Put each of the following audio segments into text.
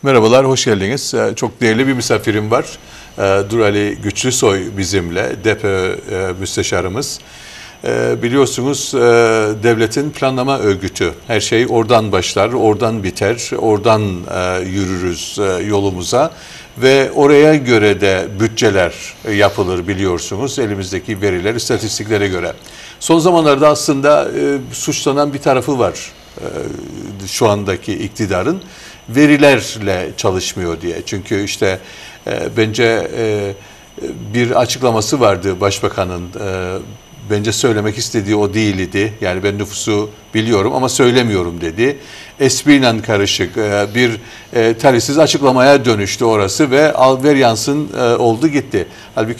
Merhabalar, hoş geldiniz. Çok değerli bir misafirim var. Durali Güçlüsoy bizimle, DEPÖ müsteşarımız. Biliyorsunuz devletin planlama örgütü. Her şey oradan başlar, oradan biter, oradan yürürüz yolumuza. Ve oraya göre de bütçeler yapılır biliyorsunuz elimizdeki veriler, istatistiklere göre. Son zamanlarda aslında suçlanan bir tarafı var şu andaki iktidarın. Verilerle çalışmıyor diye. Çünkü işte bence bir açıklaması vardı başbakanın. Bence söylemek istediği o değildi. Yani ben nüfusu biliyorum ama söylemiyorum dedi. Espriyle karışık bir talihsiz açıklamaya dönüştü orası ve al ver yansın oldu gitti. Halbuki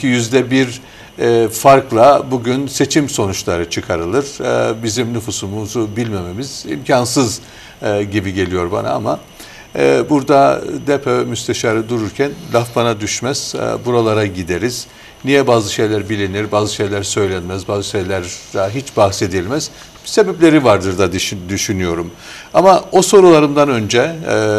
%1 farkla bugün seçim sonuçları çıkarılır. Bizim nüfusumuzu bilmememiz imkansız gibi geliyor bana ama burada DEPÖ müsteşarı dururken laf bana düşmez, buralara gideriz. Niye bazı şeyler bilinir, bazı şeyler söylenmez, bazı şeyler hiç bahsedilmez? Sebepleri vardır da düşünüyorum. Ama o sorularımdan önce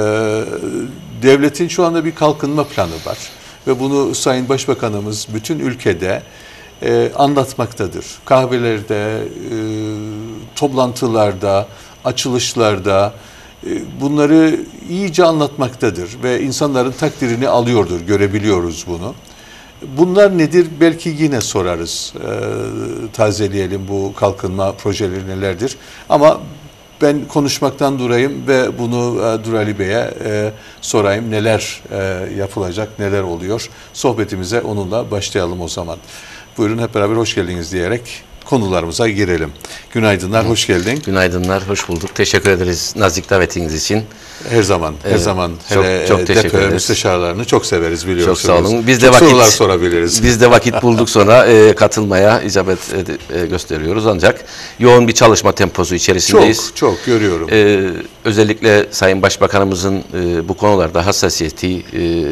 devletin şu anda bir kalkınma planı var. Ve bunu Sayın Başbakanımız bütün ülkede anlatmaktadır. Kahvelerde, toplantılarda, açılışlarda bunları iyice anlatmaktadır ve insanların takdirini alıyordur, görebiliyoruz bunu. Bunlar nedir? Belki yine sorarız, tazeleyelim bu kalkınma projeleri nelerdir. Ama ben konuşmaktan durayım ve bunu Durali Bey'e sorayım neler yapılacak, neler oluyor. Sohbetimize onunla başlayalım o zaman. Buyurun hep beraber hoş geldiniz diyerek konularımıza girelim. Günaydınlar, hoş geldin. Günaydınlar, hoş bulduk. Teşekkür ederiz nazik davetiniz için. Her zaman, her zaman. Çok teşekkür ederiz. Müsteşarlarını çok severiz biliyorsunuz. Çok sağ olun. Biz de sorular sorabiliriz. Biz de vakit bulduk sonra katılmaya icabet gösteriyoruz. Ancak yoğun bir çalışma temposu içerisindeyiz. Çok görüyorum. Özellikle Sayın Başbakanımızın bu konularda hassasiyeti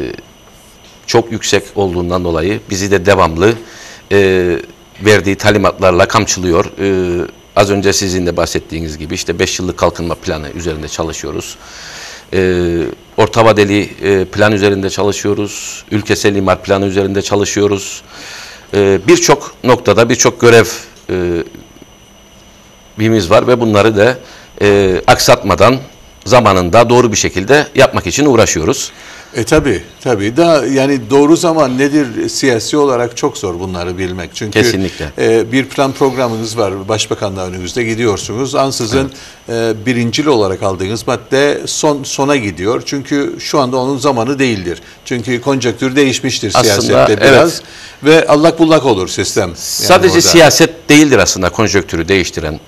çok yüksek olduğundan dolayı bizi de devamlı verdiği talimatlarla kamçılıyor. Az önce sizin de bahsettiğiniz gibi işte 5 yıllık kalkınma planı üzerinde çalışıyoruz. Orta vadeli plan üzerinde çalışıyoruz. Ülkesel imar planı üzerinde çalışıyoruz. Birçok noktada birçok görevimiz var ve bunları da aksatmadan zamanında doğru bir şekilde yapmak için uğraşıyoruz. Tabii. Da yani doğru zaman nedir siyasi olarak çok zor bunları bilmek. Çünkü kesinlikle. Bir plan programınız var. Başbakanla önünüzde gidiyorsunuz. Ansızın birincil olarak aldığınız madde sona gidiyor. Çünkü şu anda onun zamanı değildir. Çünkü konjonktür değişmiştir aslında, siyasette biraz. Evet. Ve allak bullak olur sistem. Yani sadece orada siyaset değildir aslında konjonktürü değiştiren.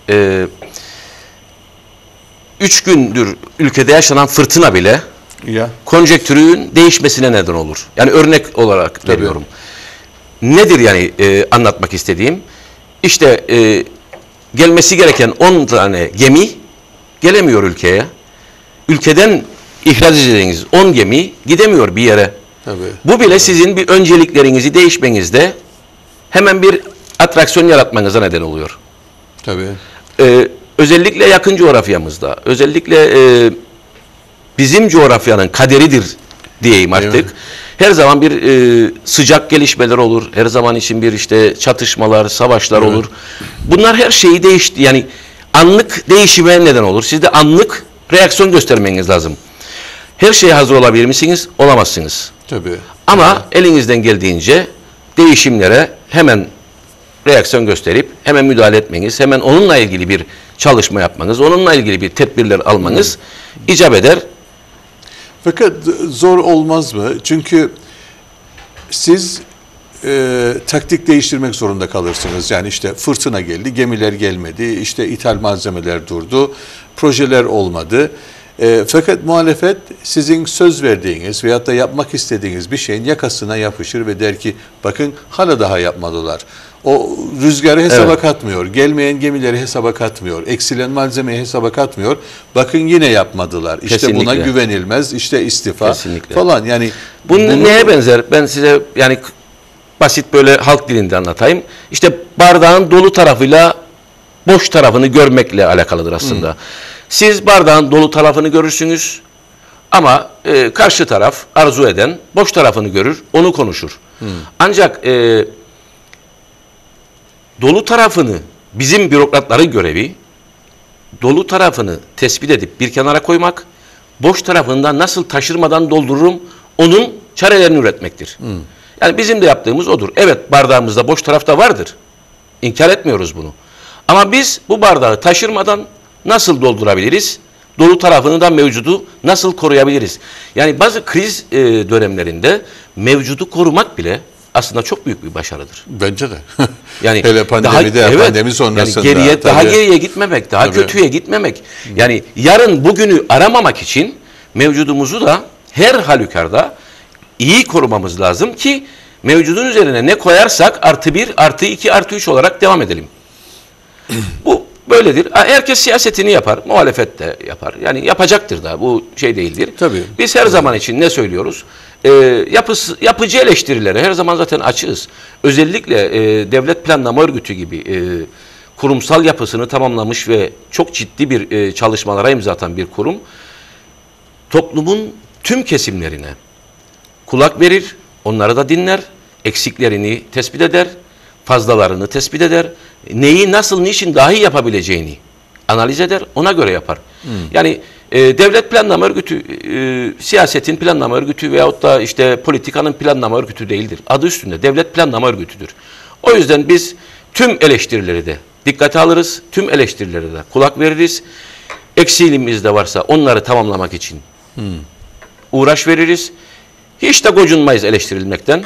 3 gündür ülkede yaşanan fırtına bile konjonktürün değişmesine neden olur. Yani örnek olarak veriyorum. Nedir yani anlatmak istediğim? İşte gelmesi gereken 10 tane gemi gelemiyor ülkeye. Ülkeden ihraç edeceğiniz 10 gemi gidemiyor bir yere. Bu bile sizin bir önceliklerinizi değişmenizde hemen bir atraksiyon yaratmanıza neden oluyor. Özellikle yakın coğrafyamızda, özellikle bizim coğrafyanın kaderidir diyeyim artık. Evet. Her zaman bir sıcak gelişmeler olur. Her zaman için bir işte çatışmalar, savaşlar olur. Bunlar her şeyi değişti. Yani anlık değişime neden olur. Siz de anlık reaksiyon göstermeniz lazım. Her şeye hazır olabilir misiniz? Olamazsınız. Ama elinizden geldiğince değişimlere hemen reaksiyon gösterip hemen müdahale etmeniz, hemen onunla ilgili bir çalışma yapmanız, onunla ilgili bir tedbirler almanız icap eder. Fakat zor olmaz mı? Çünkü siz taktik değiştirmek zorunda kalırsınız. Yani işte fırtına geldi, gemiler gelmedi, işte ithal malzemeler durdu, projeler olmadı. Fakat muhalefet sizin söz verdiğiniz veyahut da yapmak istediğiniz bir şeyin yakasına yapışır ve der ki bakın hala daha yapmadılar. O rüzgarı hesaba katmıyor, gelmeyen gemileri hesaba katmıyor, eksilen malzemeyi hesaba katmıyor. Bakın yine yapmadılar. İşte kesinlikle buna güvenilmez, işte istifa falan. Yani bunu neye benzer? Ben size yani basit böyle halk dilinde anlatayım. İşte bardağın dolu tarafıyla boş tarafını görmekle alakalıdır aslında. Siz bardağın dolu tarafını görürsünüz Ama karşı taraf arzu eden boş tarafını görür, onu konuşur. Ancak dolu tarafını, bizim bürokratların görevi, dolu tarafını tespit edip bir kenara koymak, boş tarafından nasıl taşırmadan doldururum, onun çarelerini üretmektir. Yani bizim de yaptığımız odur. Evet, bardağımızda boş tarafta vardır. İnkar etmiyoruz bunu. Ama biz bu bardağı taşırmadan nasıl doldurabiliriz? Dolu tarafını da mevcudu nasıl koruyabiliriz? Yani bazı kriz dönemlerinde mevcudu korumak bile aslında çok büyük bir başarıdır. Bence de. Yani hele pandemide, pandemi sonrasında. Yani geriye, daha geriye gitmemek, daha kötüye gitmemek. Yani yarın bugünü aramamak için mevcudumuzu da her halükarda iyi korumamız lazım ki mevcudun üzerine ne koyarsak +1, +2, +3 olarak devam edelim. Bu böyledir. Yapabilir. Siyasetini yapar, muhalefet de yapar. Yani yapacaktır da, bu şey değildir. Tabii. Biz her zaman için ne söylüyoruz? Yapıcı eleştirilere her zaman zaten açığız. Özellikle Devlet Planlama Örgütü gibi kurumsal yapısını tamamlamış ve çok ciddi bir çalışmalara imza atan bir kurum, toplumun tüm kesimlerine kulak verir, onları da dinler, eksiklerini tespit eder, fazlalarını tespit eder, neyi nasıl, niçin daha iyi yapabileceğini analiz eder, ona göre yapar. Yani Devlet Planlama Örgütü, siyasetin planlama örgütü veyahut da işte politikanın planlama örgütü değildir. Adı üstünde Devlet Planlama Örgütüdür. O yüzden biz tüm eleştirileri de dikkate alırız, tüm eleştirilere de kulak veririz. Eksiğimiz de varsa onları tamamlamak için uğraş veririz. Hiç de gocunmayız eleştirilmekten.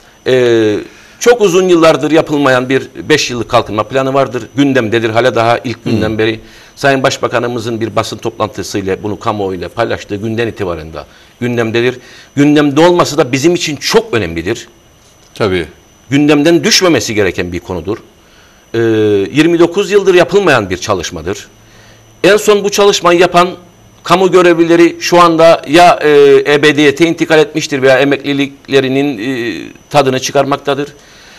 Çok uzun yıllardır yapılmayan bir 5 yıllık kalkınma planı vardır. Gündemdedir hala daha ilk günden beri. Sayın Başbakanımızın bir basın toplantısıyla bunu kamuoyuyla paylaştığı günden itibaren de gündemdedir. Gündemde olması da bizim için çok önemlidir. Tabii. Gündemden düşmemesi gereken bir konudur. 29 yıldır yapılmayan bir çalışmadır. En son bu çalışmayı yapan kamu görevlileri şu anda ya ebediyete intikal etmiştir veya emekliliklerinin tadını çıkarmaktadır.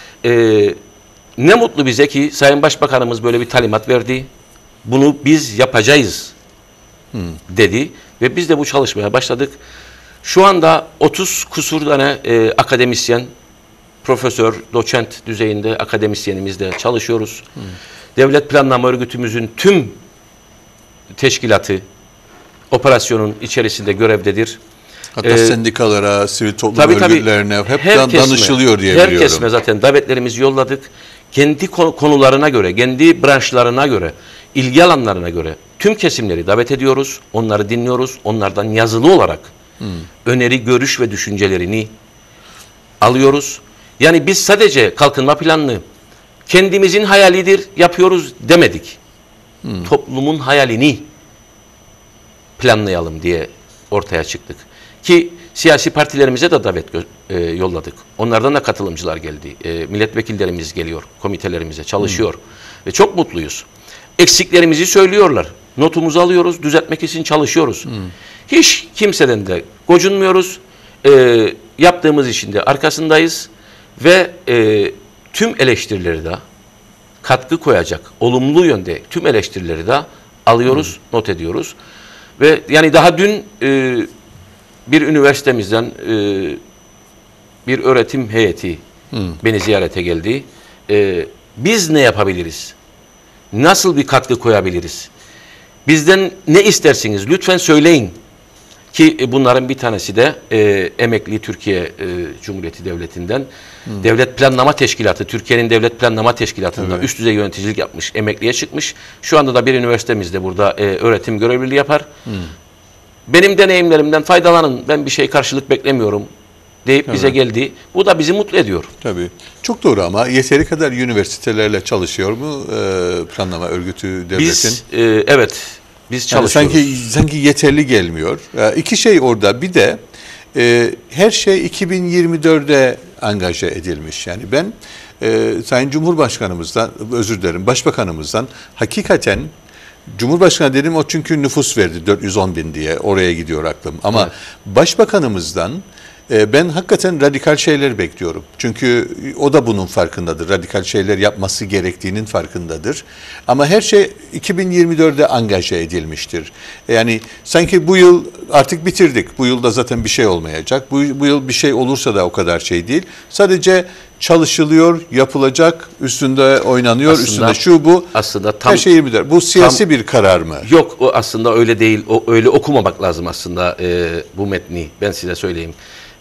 Ne mutlu bize ki Sayın Başbakanımız böyle bir talimat verdi. Bunu biz yapacağız dedi ve biz de bu çalışmaya başladık. Şu anda 30 kusur tane akademisyen, profesör, doçent düzeyinde akademisyenimizle çalışıyoruz. Devlet Planlama Örgütümüzün tüm teşkilatı operasyonun içerisinde görevdedir. Hatta sendikalara, sivil toplum örgütlerine hep danışılıyor diye biliyorum. Herkesine zaten davetlerimizi yolladık. Kendi konularına göre, kendi branşlarına göre, ilgi alanlarına göre tüm kesimleri davet ediyoruz. Onları dinliyoruz. Onlardan yazılı olarak öneri, görüş ve düşüncelerini alıyoruz. Yani biz sadece kalkınma planını kendimizin hayalidir, yapıyoruz demedik. Toplumun hayalini planlayalım diye ortaya çıktık. Ki siyasi partilerimize de davet yolladık. Onlardan da katılımcılar geldi. Milletvekillerimiz geliyor, komitelerimize çalışıyor. Ve çok mutluyuz. Eksiklerimizi söylüyorlar. Notumuzu alıyoruz, düzeltmek için çalışıyoruz. Hiç kimseden de gocunmuyoruz. Yaptığımız işin de arkasındayız. Ve tüm eleştirileri de katkı koyacak, olumlu yönde tüm eleştirileri de alıyoruz, not ediyoruz. Ve yani daha dün bir üniversitemizden bir öğretim heyeti beni ziyarete geldi. Biz ne yapabiliriz? Nasıl bir katkı koyabiliriz? Bizden ne istersiniz? Lütfen söyleyin. Ki bunların bir tanesi de emekli Türkiye Cumhuriyeti Devleti'nden Devlet Planlama Teşkilatı, Türkiye'nin Devlet Planlama Teşkilatı'nda üst düzey yöneticilik yapmış, emekliye çıkmış. Şu anda da bir üniversitemizde burada öğretim görevliliği yapar. Benim deneyimlerimden faydalanın, ben bir şey karşılık beklemiyorum deyip bize geldi. Bu da bizi mutlu ediyor. Tabii. Çok doğru ama yeteri kadar üniversitelerle çalışıyor mu planlama örgütü devletin? Biz evet. Biz çalışıyoruz. Yani sanki yeterli gelmiyor. İki şey orada. Bir de her şey 2024'de angaje edilmiş. Yani ben Sayın Cumhurbaşkanımızdan, özür dilerim, Başbakanımızdan hakikaten Cumhurbaşkanı dedim o çünkü nüfus verdi 410 bin diye oraya gidiyor aklım. Ama Başbakanımızdan Ben hakikaten radikal şeyler bekliyorum. Çünkü o da bunun farkındadır. Radikal şeyler yapması gerektiğinin farkındadır. Ama her şey 2024'de angaje edilmiştir. Yani sanki bu yıl artık bitirdik. Bu yılda zaten bir şey olmayacak. Bu yıl bir şey olursa da o kadar şey değil. Sadece çalışılıyor, yapılacak, üstünde oynanıyor, Aslında, üstünde şu bu. aslında tam, her şey 24. Bu siyasi bir karar mı? Yok, o aslında öyle değil. O öyle okumamak lazım aslında bu metni. Ben size söyleyeyim.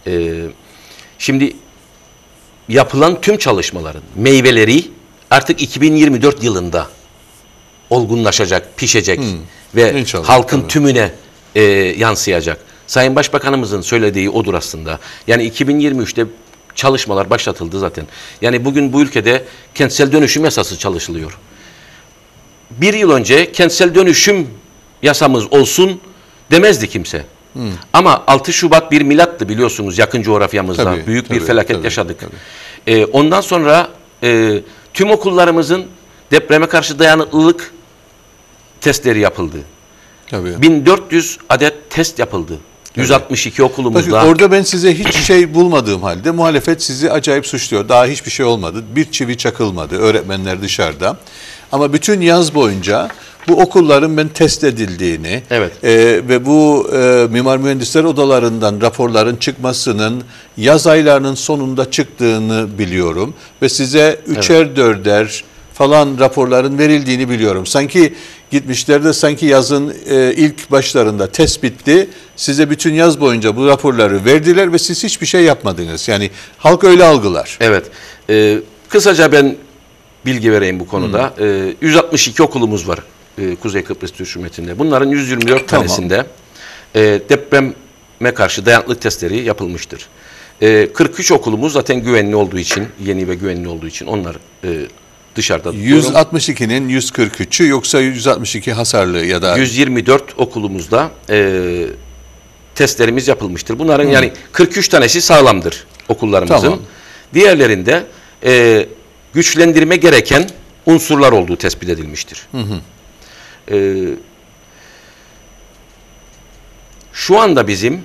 Şimdi yapılan tüm çalışmaların meyveleri artık 2024 yılında olgunlaşacak, pişecek ve İnşallah, halkın tabii. tümüne yansıyacak. Sayın Başbakanımızın söylediği odur aslında. Yani 2023'te çalışmalar başlatıldı zaten. Yani bugün bu ülkede kentsel dönüşüm yasası çalışılıyor. Bir yıl önce kentsel dönüşüm yasamız olsun demezdi kimse. Ama 6 Şubat bir milattı biliyorsunuz yakın coğrafyamızda. Tabii, Büyük bir tabii, felaket tabii, yaşadık. tabii. Ondan sonra tüm okullarımızın depreme karşı dayanıklılık testleri yapıldı. Tabii. 1400 adet test yapıldı. 162 okulumuzda. Bakın, orada ben size hiç şey bulmadığım halde muhalefet sizi acayip suçluyor. Daha hiçbir şey olmadı. Bir çivi çakılmadı. Öğretmenler dışarıda. Ama bütün yaz boyunca bu okulların ben test edildiğini Evet. Ve bu mimar mühendisler odalarından raporların çıkmasının yaz aylarının sonunda çıktığını biliyorum. Ve size üçer dörder falan raporların verildiğini biliyorum. Sanki gitmişler de sanki yazın ilk başlarında test bitti. Size bütün yaz boyunca bu raporları verdiler ve siz hiçbir şey yapmadınız. Yani halk öyle algılar. Evet. Kısaca ben bilgi vereyim bu konuda. 162 okulumuz var Kuzey Kıbrıs Türk Cumhuriyeti'nde. Bunların 124 Tamam. tanesinde depreme karşı dayanıklılık testleri yapılmıştır. 43 okulumuz zaten güvenli olduğu için, yeni ve güvenli olduğu için onlar dışarıda. 162'nin 143'ü yoksa 162 hasarlı ya da 124 okulumuzda testlerimiz yapılmıştır. Bunların yani 43 tanesi sağlamdır okullarımızın. Tamam. Diğerlerinde güçlendirme gereken unsurlar olduğu tespit edilmiştir. Şu anda bizim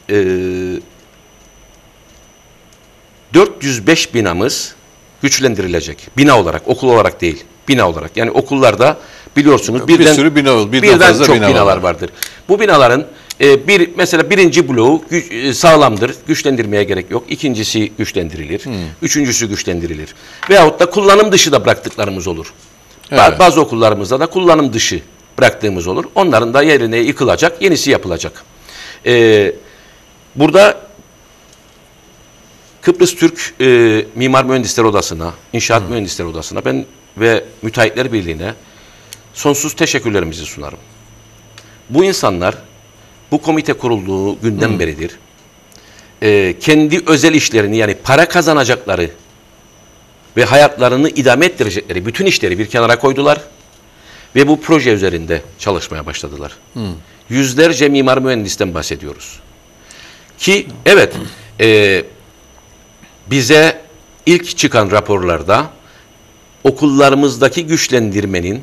405 binamız güçlendirilecek. Bina olarak, okul olarak değil. Bina olarak. Yani okullarda biliyorsunuz bir sürü bina, birden fazla çok bina binalar var. vardır. Bu binaların mesela birinci bloğu sağlamdır, güçlendirmeye gerek yok. İkincisi güçlendirilir, üçüncüsü güçlendirilir. Veyahut da kullanım dışı da bıraktıklarımız olur. Evet. Bazı okullarımızda da kullanım dışı bıraktığımız olur. Onların da yerine yıkılacak, yenisi yapılacak. Burada Kıbrıs Türk Mimar Mühendisler Odası'na, İnşaat Mühendisler Odası'na ben ve Müteahhitler Birliği'ne sonsuz teşekkürlerimizi sunarım. Bu insanlar bu komite kurulduğu günden beridir kendi özel işlerini yani para kazanacakları ve hayatlarını idame ettirecekleri bütün işleri bir kenara koydular ve bu proje üzerinde çalışmaya başladılar. Yüzlerce mimar mühendisten bahsediyoruz. Ki evet bize ilk çıkan raporlarda okullarımızdaki güçlendirmenin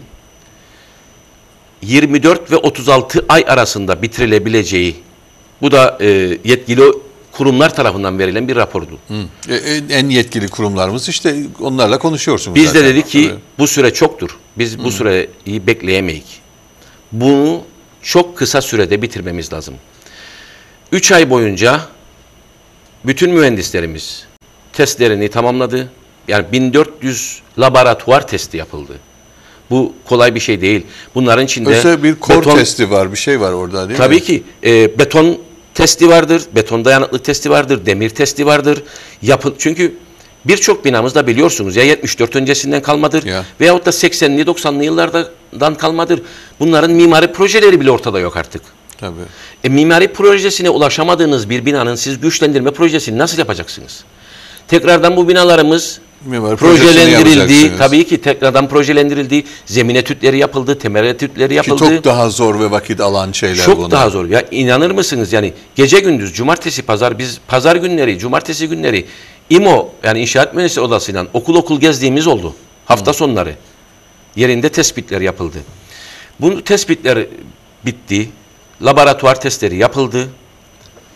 24 ve 36 ay arasında bitirilebileceği, bu da yetkili kurumlar tarafından verilen bir rapordu. En yetkili kurumlarımız işte onlarla konuşuyorsunuz. Biz zaten. de dedik ki Tabii. bu süre çoktur. Biz bu süreyi bekleyemeyik. Bunu çok kısa sürede bitirmemiz lazım. 3 ay boyunca bütün mühendislerimiz testlerini tamamladı. Yani 1400 laboratuvar testi yapıldı. Bu kolay bir şey değil. Bunların içinde Özel bir kor testi var, bir şey var orada değil mi? tabii ki beton testi vardır, beton dayanıklık testi vardır, demir testi vardır. Çünkü birçok binamızda biliyorsunuz ya 74 öncesinden kalmadır Ya. veyahut da 80'li 90'lı yıllardan kalmadır. Bunların mimari projeleri bile ortada yok artık. Tabii. Mimari projesine ulaşamadığınız bir binanın siz güçlendirme projesini nasıl yapacaksınız? Tekrardan bu binalarımız Mimari projesini projelendirildi. yapacaksınız. Tabii ki tekrardan projelendirildi. Zemin etütleri yapıldı, temel etütleri Ki yapıldı. çok daha zor ve vakit alan şeyler Çok bunlar. daha zor. Ya inanır mısınız? Yani gece gündüz, cumartesi, pazar, biz pazar günleri, cumartesi günleri İMO yani İnşaat Mühendisleri Odası'yla okul gezdiğimiz oldu. Hafta sonları. Yerinde tespitler yapıldı. Bu tespitler bitti. Laboratuvar testleri yapıldı.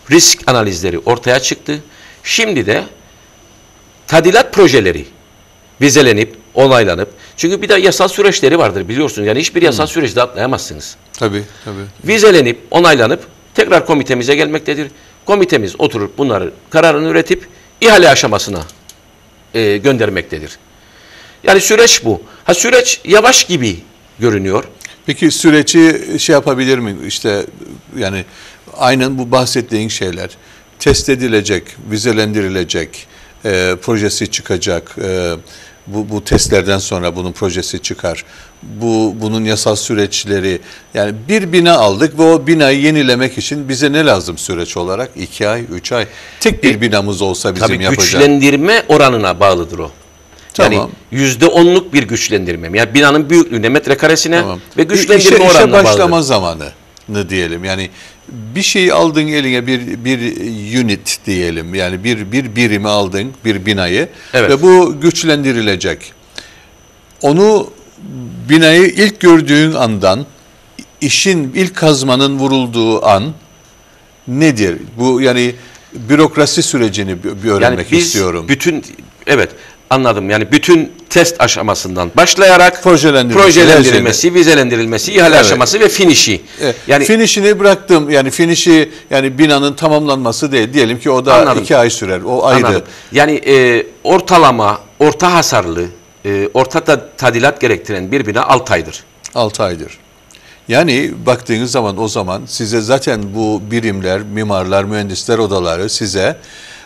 risk analizleri ortaya çıktı. Şimdi de tadilat projeleri vizelenip, onaylanıp, çünkü bir de yasal süreçleri vardır biliyorsunuz. Yani hiçbir yasal süreci de atlayamazsınız. Tabii, tabii. Vizelenip, onaylanıp tekrar komitemize gelmektedir. Komitemiz oturup bunları kararını üretip ihale aşamasına göndermektedir. Yani süreç bu. Süreç yavaş gibi görünüyor. Peki süreci şey yapabilir mi? İşte yani aynen bu bahsettiğin şeyler test edilecek, vizelendirilecek, projesi çıkacak. Bu testlerden sonra bunun projesi çıkar. Bunun yasal süreçleri, yani bir bina aldık ve o binayı yenilemek için bize ne lazım süreç olarak? 2 ay, 3 ay. Tek bir binamız olsa bizim tabii yapacağımız. güçlendirme oranına bağlıdır o. Tamam. Yani %10'luk bir güçlendirme. Yani binanın büyüklüğüne, metrekaresine Tamam. ve güçlendirme İşe oranına bağlıdır. başlama zamanını diyelim. Yani bir şeyi aldın eline, bir unit diyelim. Yani bir birimi aldın, bir binayı, Evet. ve bu güçlendirilecek. Onu, binayı ilk gördüğün andan işin ilk kazmanın vurulduğu an nedir? Bu yani bürokrasi sürecini bir öğrenmek biz istiyorum. Evet, anladım. Yani bütün test aşamasından başlayarak Projelendirilmesi, vizelendirilmesi, ihale evet, aşaması ve finişi. Yani finişini bıraktım. Yani finişi, yani binanın tamamlanması değil. Diyelim ki o da Anladım. 2 ay sürer. O ayrı. Anladım. Yani ortalama, orta hasarlı, orta tadilat gerektiren bir bina 6 aydır. 6 aydır. Yani baktığınız zaman o zaman size zaten bu birimler, mimarlar, mühendisler odaları size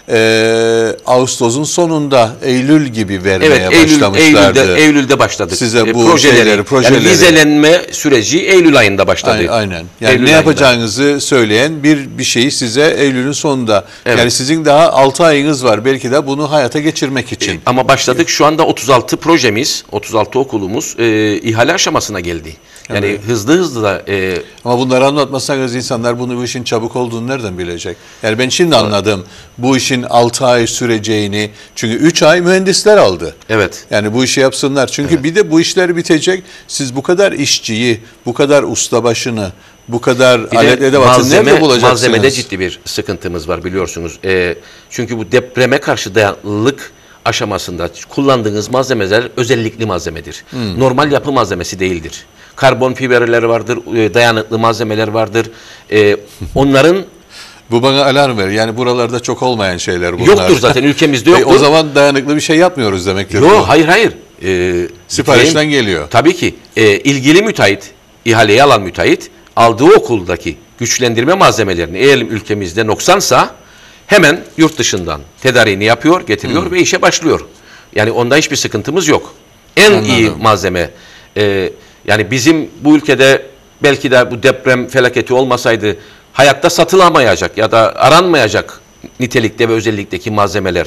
Ağustos'un sonunda Eylül gibi vermeye başlamışlardı. Eylül'de başladık. Size bu projeleri. Yani vizelenme süreci Eylül ayında başladı. Aynen. Yani Eylül ne ayında yapacağınızı söyleyen bir şeyi size Eylül'ün sonunda. Evet. Yani sizin daha 6 ayınız var belki de bunu hayata geçirmek için. Ama başladık. Şu anda 36 projemiz, 36 okulumuz ihale aşamasına geldi. Yani Evet. hızlı da... Ama bunları anlatmasanız insanlar bu işin çabuk olduğunu nereden bilecek? Yani ben şimdi anladım bu işin 6 ay süreceğini. Çünkü 3 ay mühendisler aldı. Evet. Yani bu işi yapsınlar. Çünkü bir de bu işler bitecek. Siz bu kadar işçiyi, bu kadar ustabaşını, bu kadar alet edevatı nerede bulacaksınız? Malzemede ciddi bir sıkıntımız var biliyorsunuz. Çünkü bu depreme karşı dayanıklılık aşamasında kullandığınız malzemeler özellikli malzemedir. Normal yapı malzemesi değildir. Karbon fiberleri vardır, dayanıklı malzemeler vardır. Onların Bu bana alarm verir. Yani buralarda çok olmayan şeyler bunlar. yoktur zaten, ülkemizde yoktur. O zaman dayanıklı bir şey yapmıyoruz demektir. Yok, hayır. Siparişten geliyor. Tabii ki ilgili müteahhit, ihaleyi alan müteahhit aldığı okuldaki güçlendirme malzemelerini eğer ülkemizde noksansa hemen yurt dışından tedariğini yapıyor, getiriyor ve işe başlıyor. Yani onda hiçbir sıkıntımız yok. En iyi malzeme. Yani bizim bu ülkede belki de bu deprem felaketi olmasaydı hayatta satılamayacak ya da aranmayacak nitelikte ve özellikteki malzemeler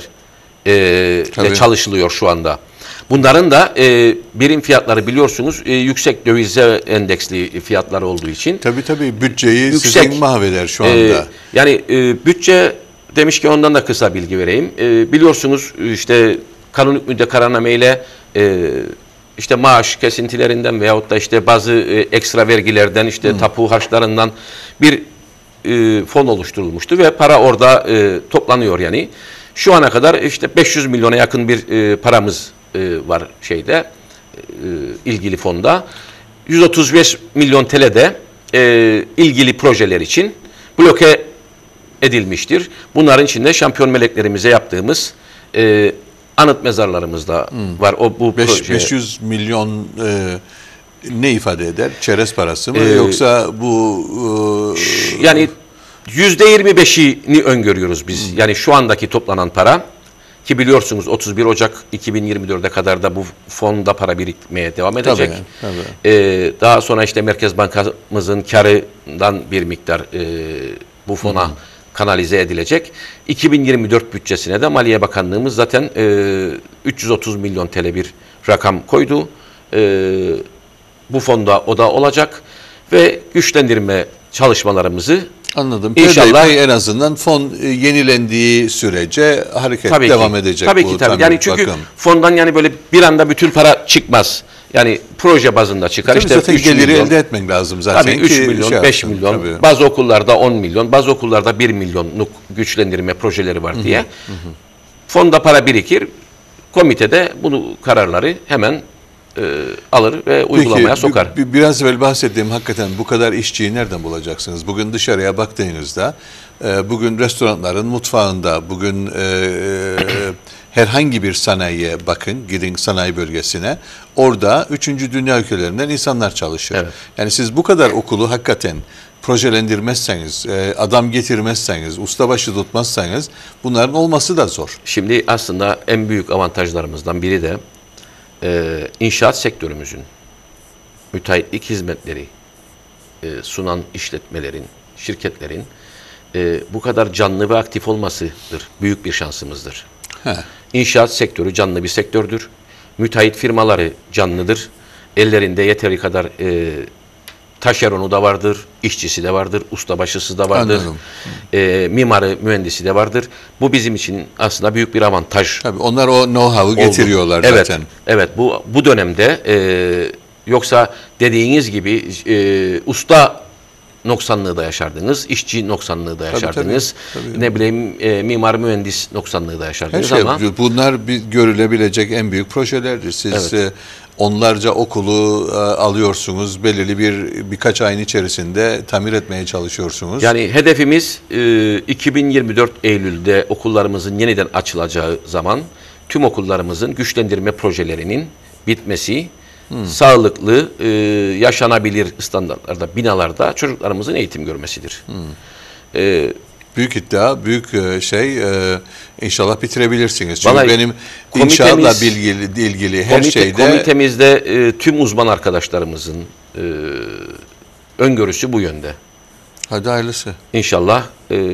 çalışılıyor şu anda. Bunların da birim fiyatları biliyorsunuz yüksek dövize endeksli fiyatlar olduğu için. Tabii bütçeyi sizin mahveder şu anda. Yani bütçe demişken ondan da kısa bilgi vereyim. Biliyorsunuz işte kanun hükmünde kararnameyle işte maaş kesintilerinden veyahut da işte bazı ekstra vergilerden, işte tapu harçlarından bir fon oluşturulmuştu ve para orada toplanıyor yani. Şu ana kadar işte 500 milyona yakın bir paramız var şeyde, ilgili fonda. 135 milyon TL de ilgili projeler için bloke edilmiştir. Bunların içinde şampiyon meleklerimize yaptığımız anıt mezarlarımız da var. Bu 500 milyon ne ifade eder? Çerez parası mı? Yoksa bu... Yani %25'ini öngörüyoruz biz. Yani şu andaki toplanan para, ki biliyorsunuz 31 Ocak 2024'e kadar da bu fonda para birikmeye devam edecek. Tabii. Daha sonra işte Merkez Bankamızın karından bir miktar bu fona kanalize edilecek. 2024 bütçesine de Maliye Bakanlığımız zaten 330 milyon TL bir rakam koydu. Bu fonda o da olacak ve güçlendirme çalışmalarımızı Anladım. İnşallah en azından fon yenilendiği sürece hareket devam edecek. Tabii ki. Yani çünkü fondan yani böyle bir anda bütün para çıkmaz. Yani proje bazında çıkar. Tabii işte zaten 3 geliri milyon. elde etmek lazım zaten. Tabii 3 milyon, şey 5 yapsın. milyon, Tabii. bazı okullarda 10 milyon, bazı okullarda 1 milyonluk güçlendirme projeleri var diye. Fonda para birikir, komitede bunu kararları hemen alır ve uygulamaya sokar. Biraz evvel bahsettiğim hakikaten bu kadar işçiyi nereden bulacaksınız? Bugün dışarıya baktığınızda, bugün restoranların mutfağında, bugün herhangi bir sanayiye bakın, gidin sanayi bölgesine, orada 3. dünya ülkelerinden insanlar çalışır. Evet. Yani siz bu kadar okulu hakikaten projelendirmezseniz, adam getirmezseniz, ustabaşı tutmazsanız bunların olması da zor. Şimdi aslında en büyük avantajlarımızdan biri de inşaat sektörümüzün müteahhitlik hizmetleri sunan işletmelerin, şirketlerin bu kadar canlı ve aktif olmasıdır. Büyük bir şansımızdır. He. İnşaat sektörü canlı bir sektördür. Müteahhit firmaları canlıdır. Ellerinde yeteri kadar taşeronu da vardır, işçisi de vardır, ustabaşısı da vardır, mimarı, mühendisi de vardır. Bu bizim için aslında büyük bir avantaj. Tabii onlar o know-how'u getiriyorlar evet, zaten. Evet, bu dönemde yoksa dediğiniz gibi usta noksanlığı da yaşardınız, işçi noksanlığı da yaşardınız, tabii. ne bileyim mimar, mühendis noksanlığı da yaşardınız Her şey, ama bunlar görülebilecek en büyük projelerdir. Siz Evet. onlarca okulu alıyorsunuz, belirli birkaç ayın içerisinde tamir etmeye çalışıyorsunuz. yani hedefimiz 2024 Eylül'de okullarımızın yeniden açılacağı zaman tüm okullarımızın güçlendirme projelerinin bitmesi, sağlıklı, yaşanabilir standartlarda, binalarda çocuklarımızın eğitim görmesidir. Büyük iddia, büyük inşallah bitirebilirsiniz. Çünkü Vallahi benim inşaatla ilgili her şeyde... Komitemizde tüm uzman arkadaşlarımızın öngörüsü bu yönde. Hadi hayırlısı. İnşallah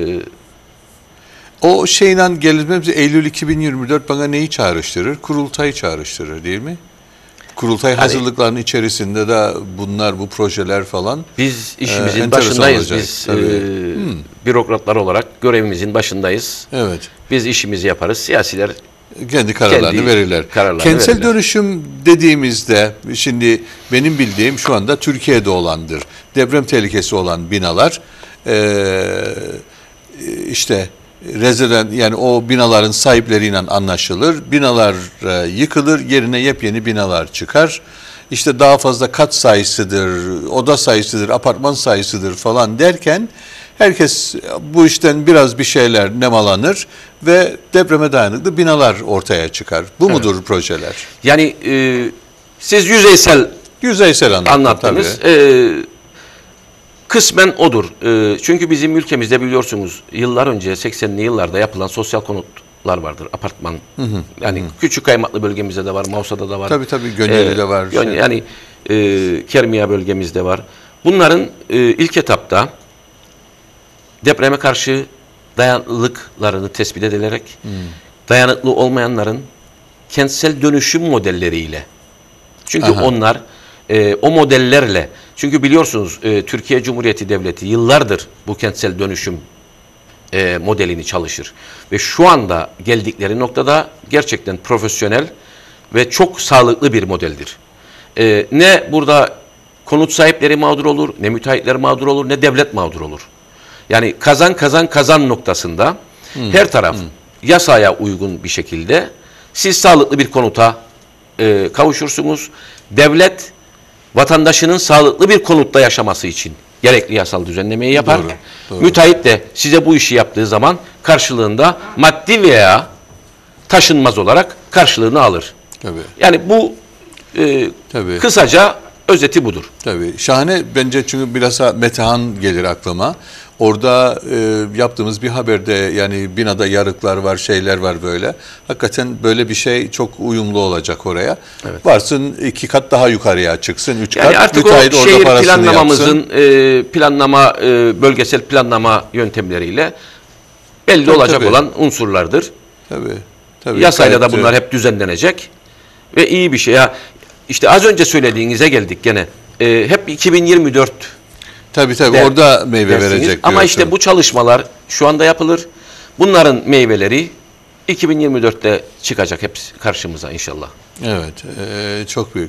O şeyle gelmemiz Eylül 2024 bana neyi çağrıştırır? Kurultayı çağrıştırır değil mi? Kurultay hazırlıklarının içerisinde de bu projeler falan biz işimizin enteresan başındayız. olacak, Biz bürokratlar olarak görevimizin başındayız. Evet. Biz işimizi yaparız. Siyasiler Kendi kararlarını verirler. Kentsel dönüşüm dediğimizde şimdi benim bildiğim şu anda Türkiye'de olandır. Deprem tehlikesi olan binalar işte reziden yani o binaların sahipleriyle anlaşılır. Binalar yıkılır, yerine yepyeni binalar çıkar. İşte daha fazla kat sayısıdır, oda sayısıdır, apartman sayısıdır falan derken herkes bu işten biraz bir şeyler nemalanır ve depreme dayanıklı binalar ortaya çıkar. Bu mudur projeler? Yani siz yüzeysel anlattınız. Kısmen odur. Çünkü bizim ülkemizde biliyorsunuz yıllar önce 80'li yıllarda yapılan sosyal konutlar vardır. Apartman. Yani Küçük Kaymaklı bölgemizde de var, Mausa'da da var. Tabii Gönyeli'de var. Yani Kermiya bölgemizde var. Bunların ilk etapta depreme karşı dayanıklılıklarını tespit edilerek dayanıklı olmayanların kentsel dönüşüm modelleriyle. Çünkü onlar o modellerle, çünkü biliyorsunuz Türkiye Cumhuriyeti Devleti yıllardır bu kentsel dönüşüm modelini çalışır. Ve şu anda geldikleri noktada gerçekten profesyonel ve çok sağlıklı bir modeldir. Ne burada konut sahipleri mağdur olur, ne müteahhitler mağdur olur, ne devlet mağdur olur. Yani kazan noktasında her taraf yasaya uygun bir şekilde siz sağlıklı bir konuta kavuşursunuz. Devlet vatandaşının sağlıklı bir konutta yaşaması için gerekli yasal düzenlemeyi yapar. Doğru. Müteahhit de size bu işi yaptığı zaman karşılığında maddi veya taşınmaz olarak karşılığını alır. Tabii. Yani bu kısaca özeti budur. Tabii. Şahane bence çünkü biraz Metehan gelir aklıma. Orada yaptığımız bir haberde yani binada yarıklar var, şeyler var böyle. Hakikaten böyle bir şey çok uyumlu olacak oraya. Evet. Varsın 2 kat daha yukarıya çıksın, 3 yani kat. Artık müteahhit o orada şehir parasını planlamamızın bölgesel planlama yöntemleriyle belli olacak olan unsurlardır. Tabii. Yasayla da bunlar hep düzenlenecek ve iyi bir şey. Ya işte az önce söylediğinize geldik gene. Hep 2024 Tabii orada meyve verecek diyorsun. Ama işte bu çalışmalar şu anda yapılır. Bunların meyveleri 2024'te çıkacak hepsi karşımıza inşallah. Evet, çok büyük.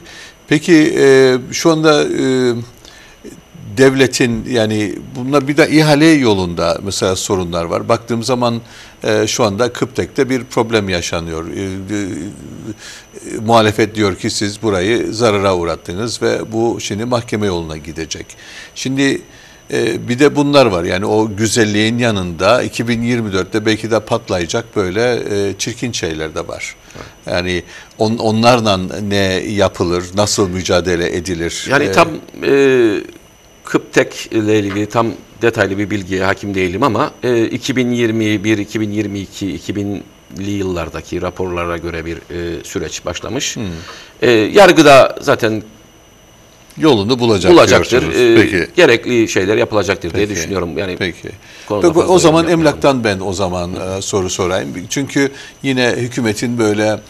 Peki şu anda devletin, yani bunlar bir de ihale yolunda mesela sorunlar var. Baktığım zaman şu anda Kıptek'te bir problem yaşanıyor. Muhalefet diyor ki siz burayı zarara uğrattınız ve bu şimdi mahkeme yoluna gidecek. Şimdi bir de bunlar var. Yani o güzelliğin yanında 2024'te belki de patlayacak böyle çirkin şeyler de var. Yani onlarla ne yapılır, nasıl mücadele edilir? Yani tam Kıptek ile ilgili tam detaylı bir bilgiye hakim değilim ama 2021, 2022, 2000'li yıllardaki raporlara göre bir süreç başlamış. Yargıda zaten yolunu bulacaktır. Peki. Gerekli şeyler yapılacaktır diye düşünüyorum. Yani peki. O zaman emlaktan ben o zaman soru sorayım. Çünkü yine hükümetin böyle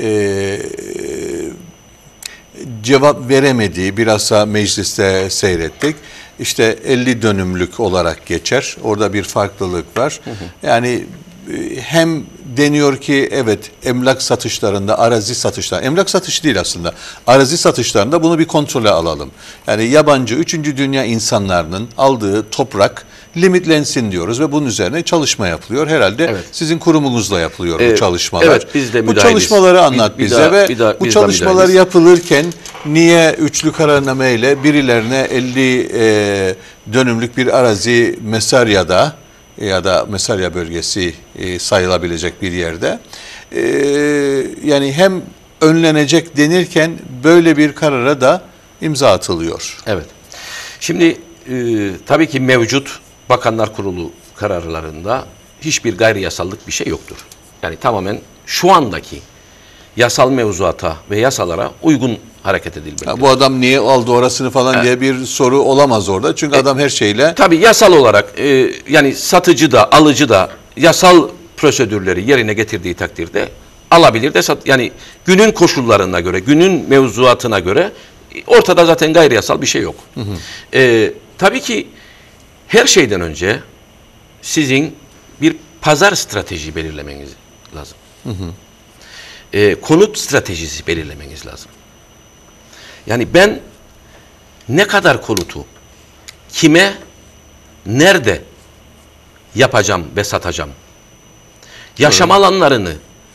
cevap veremediği, bilhassa mecliste seyrettik. İşte 50 dönümlük olarak geçer. Orada bir farklılık var. Yani hem deniyor ki evet, emlak satışlarında, arazi satışlar, emlak satışı değil aslında, arazi satışlarında bunu bir kontrole alalım. Yani yabancı, 3. dünya insanlarının aldığı toprak limitlensin diyoruz ve bunun üzerine çalışma yapılıyor. Herhalde sizin kurumunuzla yapılıyor bu çalışmalar. Evet, biz de müdahiliz. Bu çalışmaları anlat bize bu çalışmalar yapılırken niye üçlü kararname ile birilerine 50 dönümlük bir arazi Mesarya'da ya da Mesarya bölgesi sayılabilecek bir yerde yani hem önlenecek denirken böyle bir karara da imza atılıyor. Evet. Şimdi tabii ki mevcut Bakanlar Kurulu kararlarında hiçbir gayri yasallık bir şey yoktur. Yani tamamen şu andaki yasal mevzuata ve yasalara uygun hareket edilmelidir. Bu adam niye aldı orasını falan diye bir soru olamaz orada. Çünkü adam her şeyle... Tabii yasal olarak yani satıcı da alıcı da yasal prosedürleri yerine getirdiği takdirde alabilir de yani günün koşullarına göre, günün mevzuatına göre ortada zaten gayri yasal bir şey yok. Tabii ki her şeyden önce sizin bir pazar strateji belirlemeniz lazım. Konut stratejisi belirlemeniz lazım. Yani ben ne kadar konutu kime, nerede yapacağım ve satacağım? Yaşam alanlarını,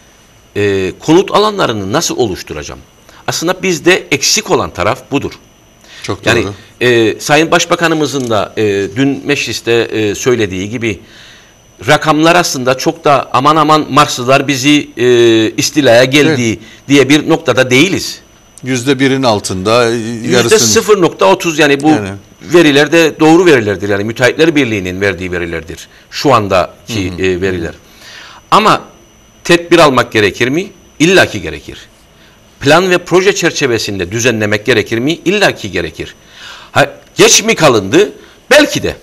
konut alanlarını nasıl oluşturacağım? Aslında bizde eksik olan taraf budur. Çok doğru. Yani Sayın Başbakanımızın da dün mecliste söylediği gibi rakamlar aslında çok da aman aman Marslılar bizi istilaya geldi diye bir noktada değiliz. %1'in altında yarısını... %0.30 yani bu veriler de doğru verilerdir. Yani Müteahhitler Birliği'nin verdiği verilerdir. Şu andaki veriler. Ama tedbir almak gerekir mi? İllaki gerekir. Plan ve proje çerçevesinde düzenlemek gerekir mi? İllaki gerekir. Geç mi kalındı? Belki de.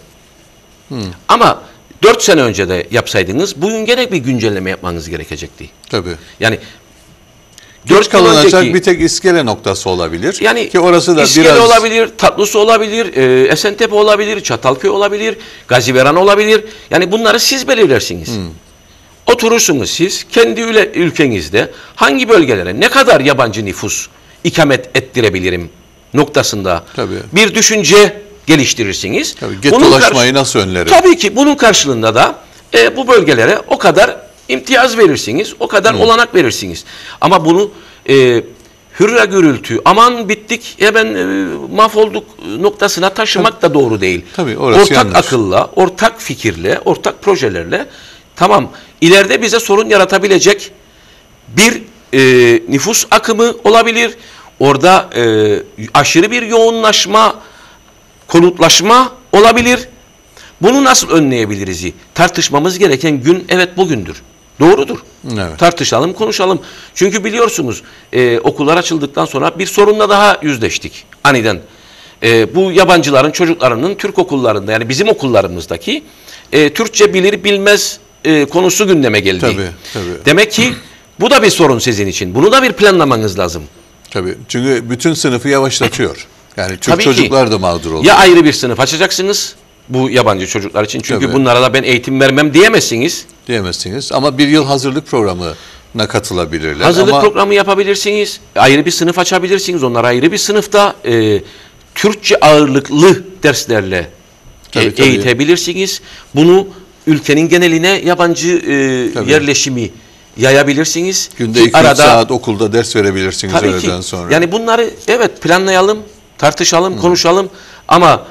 Ama 4 sene önce de yapsaydınız bugün gene bir güncelleme yapmanız gerekecekti. Tabii. Yani geç kalınacak bir tek iskele noktası olabilir. Yani ki orası da iskele biraz olabilir, Tatlısu olabilir, Esentepe olabilir, Çatalköy olabilir, Gaziveran olabilir. Yani bunları siz belirlersiniz. Oturursunuz siz kendi ülkenizde hangi bölgelere ne kadar yabancı nüfus ikamet ettirebilirim noktasında bir düşünce geliştirirsiniz. Get dolaşmayı nasıl önlerim? Tabii ki bunun karşılığında da bu bölgelere o kadar imtiyaz verirsiniz, o kadar olanak verirsiniz. Ama bunu hürre gürültü, aman bittik, hemen mahvolduk noktasına taşımak da doğru değil. Tabii, orası ortak yanlış. Akılla, ortak fikirle, ortak projelerle tamam ileride bize sorun yaratabilecek bir nüfus akımı olabilir. Orada aşırı bir yoğunlaşma, konutlaşma olabilir. Bunu nasıl önleyebiliriz? Tartışmamız gereken gün evet bugündür. Doğrudur. Evet. Tartışalım, konuşalım. Çünkü biliyorsunuz okullar açıldıktan sonra bir sorunla daha yüzleştik aniden. Bu yabancıların çocuklarının Türk okullarında yani bizim okullarımızdaki Türkçe bilir bilmez konusu gündeme geldi. Tabii. Demek ki bu da bir sorun sizin için. Bunu da bir planlamanız lazım. Tabii. Çünkü bütün sınıfı yavaşlatıyor. Yani Türk Tabii çocuklar da mağdur oluyor. Ya ayrı bir sınıf açacaksınız bu yabancı çocuklar için. Çünkü bunlara da ben eğitim vermem diyemezsiniz. Diyemezsiniz. Ama bir yıl hazırlık programı katılabilirler. Hazırlık ama programı yapabilirsiniz. Ayrı bir sınıf açabilirsiniz. Onlar ayrı bir sınıfta Türkçe ağırlıklı derslerle Tabii. eğitebilirsiniz. Bunu ülkenin geneline yabancı yerleşimi yayabilirsiniz. günde Ki 2-3 saat okulda ders verebilirsiniz tabii öğleden ki, sonra. yani bunları evet planlayalım, tartışalım, konuşalım ama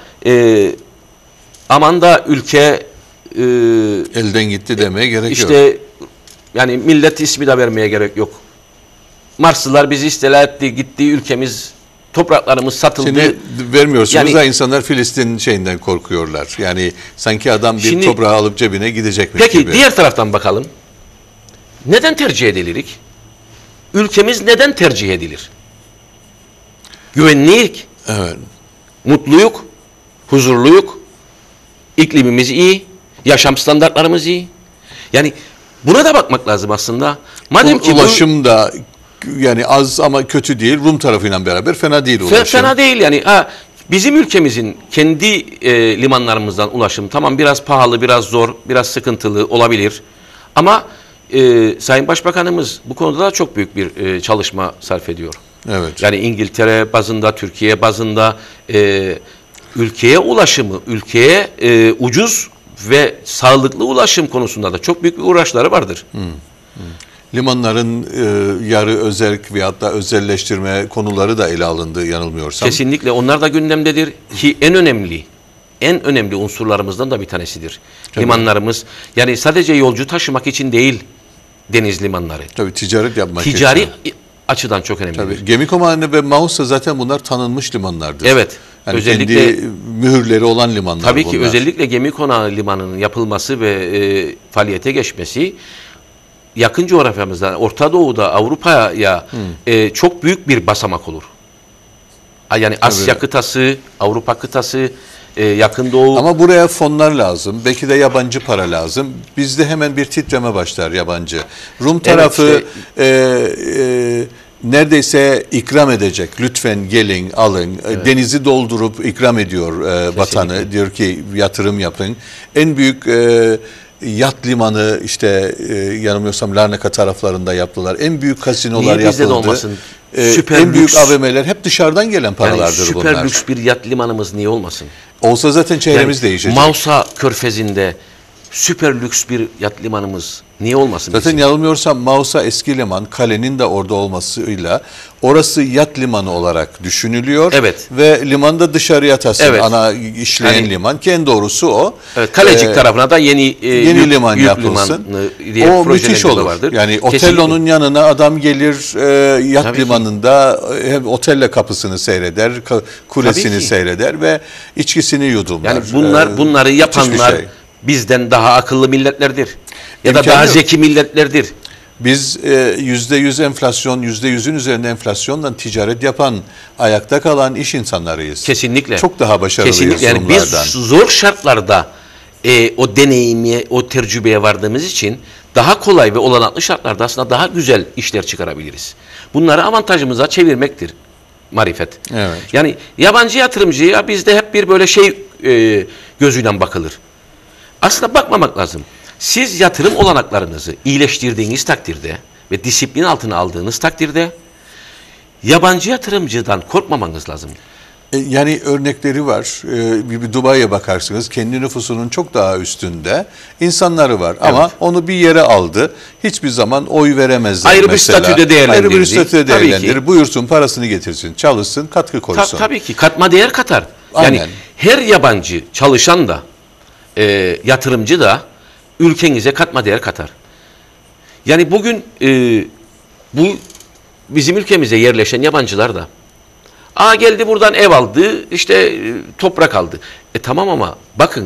aman da ülke Elden gitti demeye gerek yok. işte yani millet ismi de vermeye gerek yok. Marslılar bizi istila etti, gitti, ülkemiz, topraklarımız satıldı. Şimdi vermiyorsunuz Yani- da insanlar Filistin şeyinden korkuyorlar. Yani sanki adam bir Şimdi- toprağı alıp cebine gidecekmiş Peki gibi. diğer taraftan bakalım. Neden tercih edilirik? Ülkemiz neden tercih edilir? Güvenlik, Evet. mutluluk, huzurluluk, iklimimiz iyi, yaşam standartlarımız iyi. Yani buna da bakmak lazım aslında. Madem ki bu Ulaşım da yani az ama kötü değil. Rum tarafıyla beraber fena değil ulaşım. fena değil yani. Bizim ülkemizin kendi limanlarımızdan ulaşım tamam biraz pahalı, biraz zor, biraz sıkıntılı olabilir. Ama Sayın Başbakanımız bu konuda da çok büyük bir çalışma sarf ediyor. Evet. Yani İngiltere bazında, Türkiye bazında ülkeye ulaşımı, ülkeye ucuz ve sağlıklı ulaşım konusunda da çok büyük bir uğraşları vardır. Limanların yarı özerk veyahut da özelleştirme konuları da ele alındı yanılmıyorsam. Kesinlikle onlar da gündemdedir ki en önemli unsurlarımızdan da bir tanesidir. Tabii. Limanlarımız yani sadece yolcu taşımak için değil deniz limanları. Tabii ticaret yapmak Ticari için. açıdan çok önemlidir. Tabii. Gemikomağı ve Mausa zaten bunlar tanınmış limanlardır. Evet. Yani özellikle kendi mühürleri olan limanlar tabii bunlar. ki özellikle Gemikonağı limanının yapılması ve faaliyete geçmesi yakın coğrafyamızda, Orta Doğu'da, Avrupa'ya çok büyük bir basamak olur. Yani Asya kıtası, Avrupa kıtası, Yakın Doğu. Ama buraya fonlar lazım. Belki de yabancı para lazım. Bizde hemen bir titreme başlar yabancı. Rum tarafı neredeyse ikram edecek. Lütfen gelin, alın. Denizi doldurup ikram ediyor vatanı. Diyor ki yatırım yapın. En büyük yat limanı işte yanılmıyorsam Larnaca taraflarında yaptılar. En büyük kasinolar Niye bizde de yapıldı. olmasın? Süper En büyük lüks. AVM'ler hep dışarıdan gelen paralardır Yani süper bunlar. lüks bir yat limanımız niye olmasın? Olsa zaten çevremiz değişecek. Mausa Körfezi'nde süper lüks bir yat limanımız niye olmasın? Zaten bizim? yanılmıyorsam Mausa eski liman, kalenin de orada olmasıyla orası yat limanı olarak düşünülüyor. Evet. Ve limanda dışarıya tasın. Evet. Ana işleyen Yani- liman ki en doğrusu o. Evet, Kalecik tarafına da yeni Liman yük yapılsın. limanı diye O projelerimiz müthiş de olur. vardır. Yani Kesinlikle. Otello'nun yanına adam gelir yat Tabii ki. limanında hem otelle kapısını seyreder, kulesini Tabii ki. seyreder ve içkisini yudumlar. Yani bunları Müthiş bir yapanlar şey. bizden daha akıllı milletlerdir. Ya da İmkanı daha yok. zeki milletlerdir. Biz %100 enflasyon, %100'ün üzerinde enflasyonla ticaret yapan, ayakta kalan iş insanlarıyız. Kesinlikle. Çok daha başarılıyız Kesinlikle. Yani biz Rumlardan. zor şartlarda o deneyimi, o tecrübeye vardığımız için daha kolay ve olanaklı şartlarda aslında daha güzel işler çıkarabiliriz. Bunları avantajımıza çevirmektir marifet. Evet. Yani yabancı yatırımcıya bizde hep bir böyle gözüyle bakılır. Aslında bakmamak lazım. Siz yatırım olanaklarınızı iyileştirdiğiniz takdirde ve disiplin altına aldığınız takdirde yabancı yatırımcıdan korkmamanız lazım. Yani örnekleri var. Bir Dubai'ye bakarsınız. Kendi nüfusunun çok daha üstünde insanları var. Ama onu bir yere aldı. Hiçbir zaman oy veremezler Ayrı bir mesela. statüde değerlendirdi. Ayrı bir statüde Tabii ki. değerlendirir. Buyursun parasını getirsin, çalışsın, katkı koysun. Tabii ki katma değer katar. Aynen. Yani her yabancı çalışan da yatırımcı da ülkenize katma değer katar. Yani bugün bu bizim ülkemize yerleşen yabancılar da geldi buradan ev aldı, işte toprak aldı. Tamam ama bakın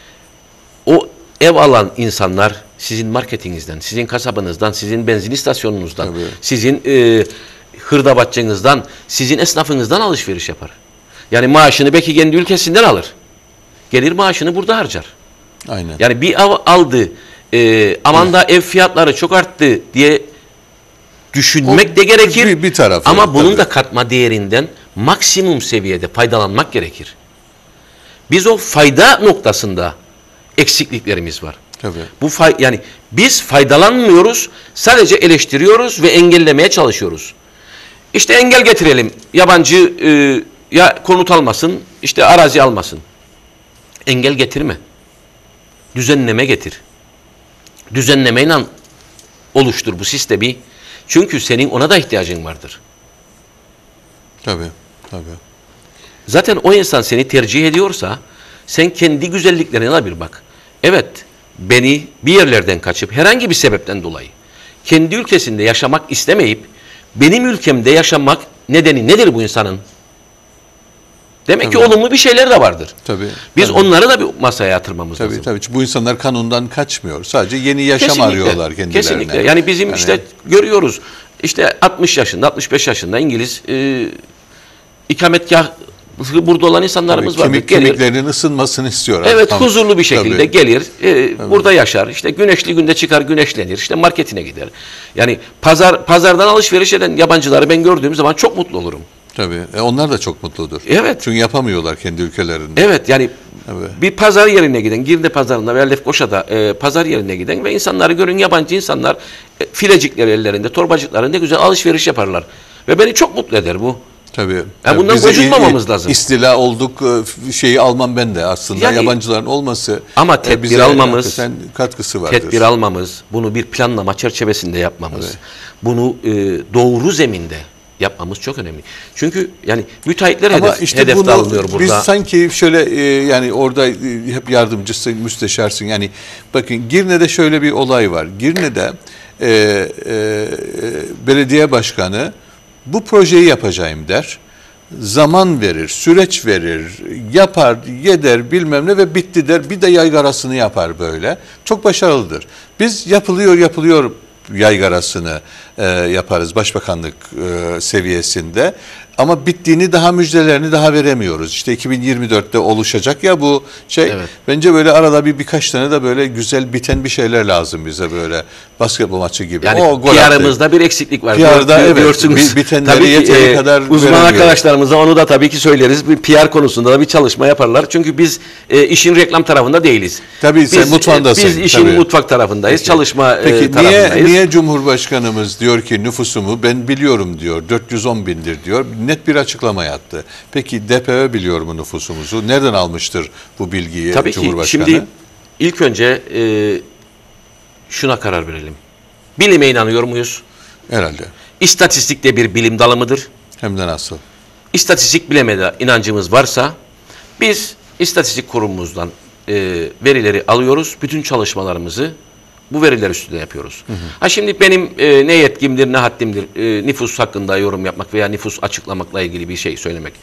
o ev alan insanlar sizin marketinizden, sizin kasabınızdan, sizin benzin istasyonunuzdan, Tabii. sizin hırdavatçınızdan, sizin esnafınızdan alışveriş yapar. Yani maaşını belki kendi ülkesinden alır. Gelir maaşını burada harcar. Aynen. Yani bir ev aldı, aman da ev fiyatları çok arttı diye düşünmek O de gerekir. bir tarafı, Ama bunun tabii. da katma değerinden maksimum seviyede faydalanmak gerekir. Biz o fayda noktasında eksikliklerimiz var. Tabii. Yani Biz faydalanmıyoruz, sadece eleştiriyoruz ve engellemeye çalışıyoruz. İşte engel getirelim, yabancı ya konut almasın, işte arazi almasın. Engel getirme, düzenleme getir. Düzenlemeyle oluştur bu sistemi. Çünkü senin ona da ihtiyacın vardır. Tabii, tabii. Zaten o insan seni tercih ediyorsa sen kendi güzelliklerine bir bak. Evet, beni bir yerlerden kaçıp herhangi bir sebepten dolayı kendi ülkesinde yaşamak istemeyip benim ülkemde yaşamak nedeni nedir bu insanın? Demek ki olumlu bir şeyler de vardır. Tabii. Biz tabii. onları da bir masaya yatırmamız lazım. Tabii. Bu insanlar kanundan kaçmıyor. Sadece yeni yaşam Kesinlikle, arıyorlar kendilerine. Kesinlikle. Yani bizim işte görüyoruz. İşte 60 yaşında, 65 yaşında İngiliz ikametgah burada olan insanlarımız var. Kemiklerinin ısınmasını istiyor. Evet, huzurlu bir şekilde gelir, Tabii. burada yaşar. İşte güneşli günde çıkar, güneşlenir. İşte marketine gider. Yani pazardan alışveriş eden yabancıları ben gördüğüm zaman çok mutlu olurum. Tabii. Onlar da çok mutludur. Evet. Çünkü yapamıyorlar kendi ülkelerinde. Evet, yani Evet. bir pazar yerine giden, Girne pazarında veya Lefkoşa'da pazar yerine giden ve insanları görün, yabancı insanlar filecikleri ellerinde, torbacıklarında ne güzel alışveriş yaparlar. Ve beni çok mutlu eder bu. Tabii. Yani bundan Bize gocunmamamız lazım. İstila olduk şeyi almam ben de aslında. Yani, yabancıların olması ama tedbir bize almamız, katkısı vardır. tedbir almamız, bunu bir planlama çerçevesinde yapmamız, Evet. bunu doğru zeminde yapmamız çok önemli. Çünkü yani müteahhitler Ama işte hedefte bunu alınıyor burada. biz sanki şöyle yani orada hep yardımcısın, müsteşarsın. Yani bakın Girne'de şöyle bir olay var. Girne'de belediye başkanı bu projeyi yapacağım der. Zaman verir, süreç verir, yapar, yeder bilmem ne ve bitti der. Bir de yaygarasını yapar böyle. Çok başarılıdır. Biz yapılıyor yaygarasını yaparız başbakanlık seviyesinde. Ama bittiğini daha müjdelerini daha veremiyoruz. İşte 2024'te oluşacak ya bu şey. Evet. Bence böyle arada birkaç tane de böyle güzel biten bir şeyler lazım bize böyle basketbol maçı gibi. Yani PR'ımızda bir eksiklik var. PR'da evet, diyorsunuz. bitenleri tabii ki, yeteri kadar uzman veremiyoruz. arkadaşlarımıza onu da tabii ki söyleriz. Bir PR konusunda da bir çalışma yaparlar. Çünkü biz işin reklam tarafında değiliz. Tabii sen mutfağındasın. Biz işin tabii. mutfak tarafındayız. Çalışma Peki tarafındayız. niye Cumhurbaşkanımız diyor ki nüfusumu ben biliyorum diyor 410 bindir diyor. Net bir açıklama yaptı. Peki DPÖ biliyor mu nüfusumuzu? Nereden almıştır bu bilgiyi Tabii ki Cumhurbaşkanı? şimdi ilk önce şuna karar verelim. Bilime inanıyor muyuz? Herhalde. İstatistik de bir bilim dalı mıdır? Hem de nasıl? İstatistik bilime inancımız varsa biz istatistik kurumumuzdan verileri alıyoruz. Bütün çalışmalarımızı bu veriler üstünde yapıyoruz. Ha şimdi benim ne yetkimdir ne haddimdir nüfus hakkında yorum yapmak veya nüfus açıklamakla ilgili bir şey söylemek.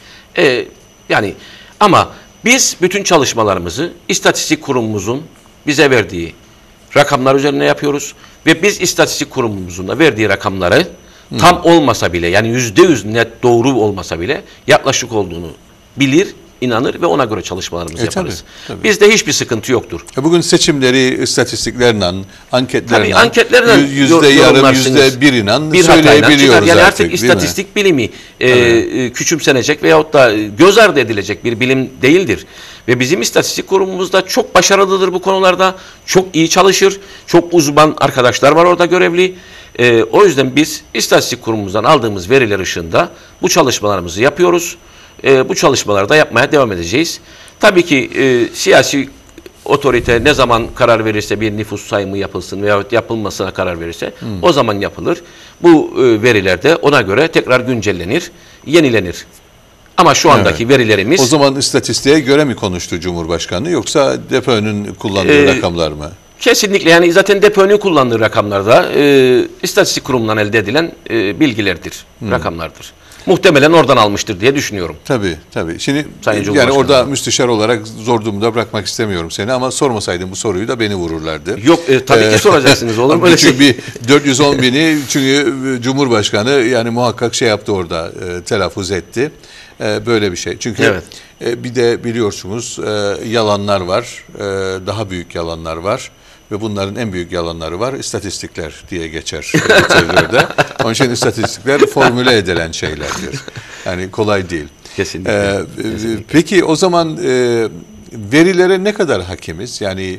Yani ama biz bütün çalışmalarımızı istatistik kurumumuzun bize verdiği rakamlar üzerine yapıyoruz ve biz istatistik kurumumuzun da verdiği rakamları tam olmasa bile yani %100 net doğru olmasa bile yaklaşık olduğunu bilir, inanır ve ona göre çalışmalarımızı yaparız. Tabii. Bizde hiçbir sıkıntı yoktur. Bugün seçimleri istatistiklerle, anketlerle, anketlerle yüzde yarım, %1 bir söyleyebiliyoruz yani artık istatistik bilimi küçümsenecek veyahut da göz ardı edilecek bir bilim değildir. Ve bizim istatistik kurumumuz da çok başarılıdır bu konularda. Çok iyi çalışır. Çok uzman arkadaşlar var orada görevli. O yüzden biz istatistik kurumumuzdan aldığımız veriler ışığında bu çalışmalarımızı yapıyoruz. Bu çalışmaları da yapmaya devam edeceğiz. Tabii ki siyasi otorite ne zaman karar verirse bir nüfus sayımı yapılsın veyahut yapılmasına karar verirse o zaman yapılır. Bu veriler de ona göre tekrar güncellenir, yenilenir. Ama şu andaki verilerimiz... O zaman istatistiğe göre mi konuştu Cumhurbaşkanı yoksa DPÖ'nün kullandığı rakamlar mı? Kesinlikle yani zaten DPÖ'nün kullandığı rakamlarda istatistik kurumundan elde edilen bilgilerdir, rakamlardır. Muhtemelen oradan almıştır diye düşünüyorum. Tabii. Şimdi Sayın yani orada müsteşar olarak zor durumda bırakmak istemiyorum seni ama sormasaydım bu soruyu da beni vururlardı. Yok tabii ki soracaksınız olur mu öyle şey? Çünkü 410 bini çünkü Cumhurbaşkanı yani muhakkak şey yaptı orada telaffuz etti. Böyle bir şey. Çünkü evet. Bir de biliyorsunuz yalanlar var. Daha büyük yalanlar var. Ve bunların en büyük yalanları var. İstatistikler diye geçer literatürde. Onun için istatistikler formüle edilen şeylerdir. Yani kolay değil. Kesinlikle. Peki o zaman verilere ne kadar hakimiz? Yani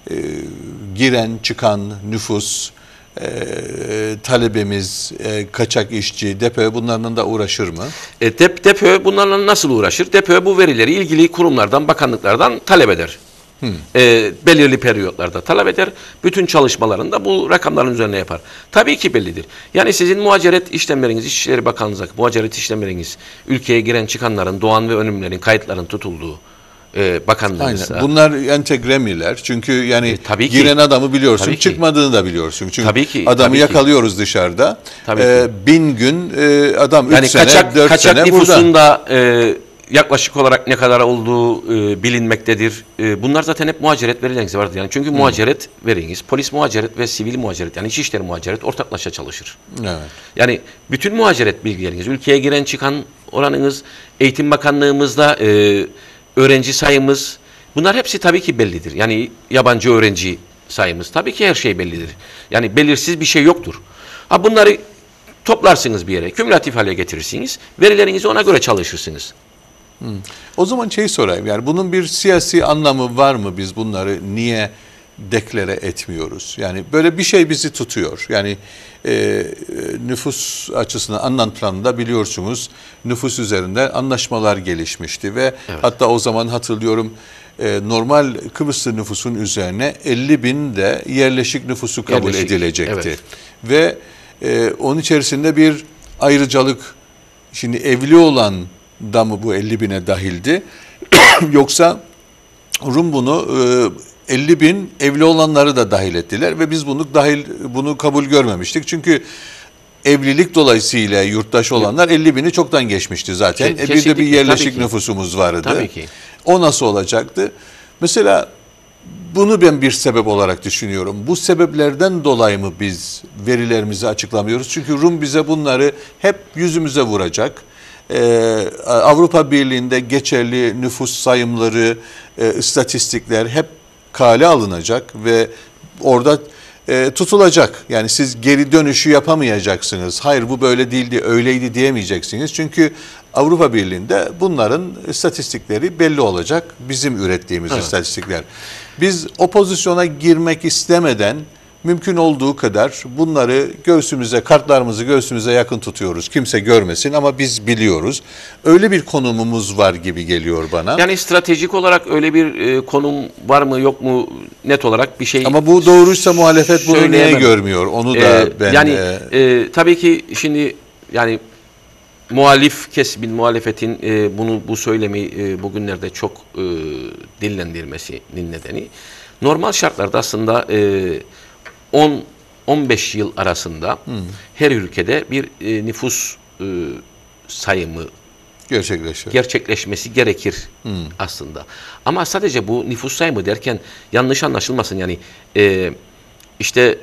giren çıkan nüfus, talebemiz, kaçak işçi, DEPÖ bunlarla da uğraşır mı? DEPÖ bunlarla nasıl uğraşır? DEPÖ bu verileri ilgili kurumlardan, bakanlıklardan talep eder. Belirli periyotlarda talep eder. Bütün çalışmalarında bu rakamların üzerine yapar. Tabii ki bellidir. Yani sizin muhaciret işlemleriniz, İçişleri Bakanlığı'nda muhaciret işlemleriniz, ülkeye giren çıkanların, doğan ve ölümlerin, kayıtların tutulduğu bakanlığınızda. Aynen. Bunlar entegre miler? Çünkü yani tabii ki. giren adamı biliyorsun, Tabii ki. çıkmadığını da biliyorsun. Çünkü tabii ki, adamı tabii yakalıyoruz ki. Dışarıda. Tabii ki. 1000 gün adam 3 yani sene, 4 sene burada. kaçak nüfusunda yaklaşık olarak ne kadar olduğu bilinmektedir. Bunlar zaten hep muhaciret verileriniz vardır. Yani çünkü muhaciret veriniz, polis muhaciret ve sivil muhaciret, yani İçişleri muhaciret ortaklaşa çalışır. Evet. Yani bütün muhaciret bilgileriniz, ülkeye giren çıkan oranınız, Eğitim Bakanlığımızda öğrenci sayımız, bunlar hepsi tabii ki bellidir. Yani yabancı öğrenci sayımız, tabii ki her şey bellidir. Yani belirsiz bir şey yoktur. Ha, bunları toplarsınız bir yere, kümülatif hale getirirsiniz, verilerinizi ona göre çalışırsınız. O zaman sorayım, yani bunun bir siyasi anlamı var mı? Biz bunları niye deklare etmiyoruz? Yani böyle bir şey bizi tutuyor. Yani nüfus açısından Annan Planı'nda biliyorsunuz nüfus üzerinde anlaşmalar gelişmişti ve hatta o zaman hatırlıyorum normal Kıbrıslı nüfusun üzerine 50.000 de yerleşik nüfusu kabul edilecekti. Evet. Ve onun içerisinde bir ayrıcalık, şimdi evli olan da mı bu 50.000'e dahildi? Yoksa Rum bunu 50.000 evli olanları da dahil ettiler ve biz bunu kabul görmemiştik. Çünkü evlilik dolayısıyla yurttaş olanlar 50.000'i çoktan geçmişti zaten. Bir de bir yerleşik nüfusumuz vardı. Tabii ki. O nasıl olacaktı? Mesela bunu ben bir sebep olarak düşünüyorum. Bu sebeplerden dolayı mı biz verilerimizi açıklamıyoruz? Çünkü Rum bize bunları hep yüzümüze vuracak. Avrupa Birliği'nde geçerli nüfus sayımları, istatistikler hep kale alınacak ve orada tutulacak. Yani siz geri dönüşü yapamayacaksınız. Hayır bu böyle değildi, öyleydi diyemeyeceksiniz. Çünkü Avrupa Birliği'nde bunların istatistikleri belli olacak. Bizim ürettiğimiz istatistikler. Biz o pozisyona girmek istemeden mümkün olduğu kadar bunları göğsümüze, kartlarımızı göğsümüze yakın tutuyoruz. Kimse görmesin ama biz biliyoruz. Öyle bir konumumuz var gibi geliyor bana. Yani stratejik olarak öyle bir konum var mı yok mu net olarak bir şey. Ama bu doğruysa muhalefet bunu niye görmüyor? Onu da ben... Yani tabii ki şimdi yani muhalif kesimin, muhalefetin bu söylemi bugünlerde çok dillendirmesinin nedeni normal şartlarda aslında 10-15 yıl arasında her ülkede bir nüfus sayımı gerçekleşmesi gerekir aslında. Ama sadece bu nüfus sayımı derken yanlış anlaşılmasın, yani işte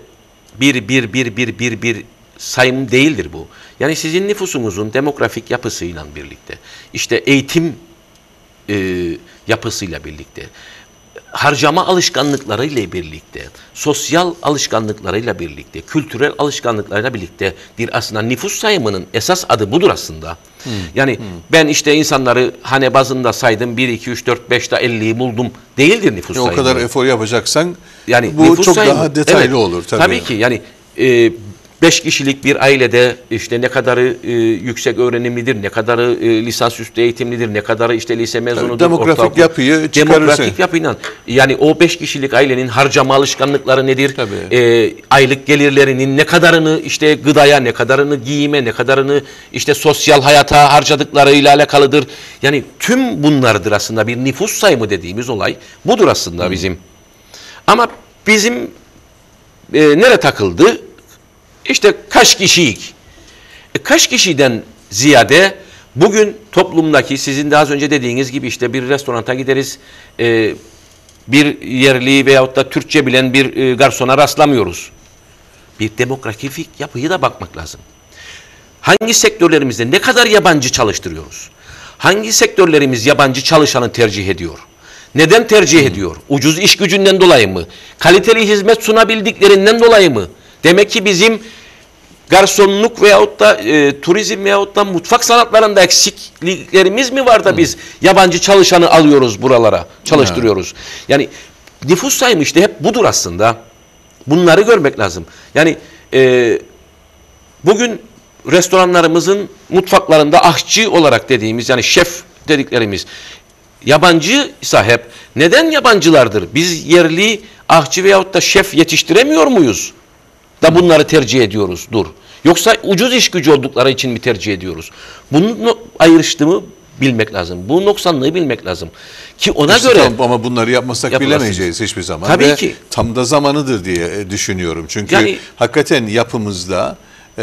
bir sayım değildir bu. Yani sizin nüfusunuzun demografik yapısıyla birlikte, işte eğitim yapısıyla birlikte, harcama alışkanlıklarıyla birlikte, sosyal alışkanlıklarıyla birlikte, kültürel alışkanlıklarıyla birlikte bir aslında nüfus sayımının esas adı budur aslında. Yani ben işte insanları hane bazında saydım, 1, 2, 3, 4, 5'te 50'yi buldum değildir nüfus sayımı. O kadar efor yapacaksan yani bu çok daha detaylı olur tabii. Tabii ki yani 5 kişilik bir ailede işte ne kadarı yüksek öğrenimlidir, ne kadarı lisansüstü eğitimlidir, ne kadarı işte lise mezunudur. Demografik yapıyı çıkarırsın. Demografik yapıyla yani o 5 kişilik ailenin harcama alışkanlıkları nedir? Aylık gelirlerinin ne kadarını işte gıdaya, ne kadarını giyime, ne kadarını işte sosyal hayata harcadıklarıyla alakalıdır. Yani tüm bunlardır aslında bir nüfus sayımı dediğimiz olay budur aslında bizim. Ama bizim nereye takıldı? İşte kaç kişiyik? Kaç kişiden ziyade bugün toplumdaki sizin de az önce dediğiniz gibi işte bir restoranta gideriz, bir yerli veyahut da Türkçe bilen bir garsona rastlamıyoruz. Bir demografik yapıyı da bakmak lazım. Hangi sektörlerimizde ne kadar yabancı çalıştırıyoruz? Hangi sektörlerimiz yabancı çalışanı tercih ediyor? Neden tercih ediyor? Ucuz iş gücünden dolayı mı? Kaliteli hizmet sunabildiklerinden dolayı mı? Demek ki bizim garsonluk veyahut da turizm veyahut da mutfak sanatlarında eksikliklerimiz mi var da biz yabancı çalışanı alıyoruz buralara, çalıştırıyoruz. Yani nüfus sayımı işte hep budur aslında. Bunları görmek lazım. Yani bugün restoranlarımızın mutfaklarında aşçı olarak dediğimiz, yani şef dediklerimiz yabancıysa hep neden yabancılardır? Biz yerli aşçı veyahut da şef yetiştiremiyor muyuz da bunları tercih ediyoruzdur? Yoksa ucuz iş gücü oldukları için mi tercih ediyoruz? Bunun ayrıştığımı bilmek lazım. Bu noksanlığı bilmek lazım. Ki ona İşte göre... tamam, ama bunları yapmasak yapılasın. bilemeyeceğiz hiçbir zaman. Tabii Ve ki. tam da zamanıdır diye düşünüyorum. Çünkü Yani, hakikaten yapımızda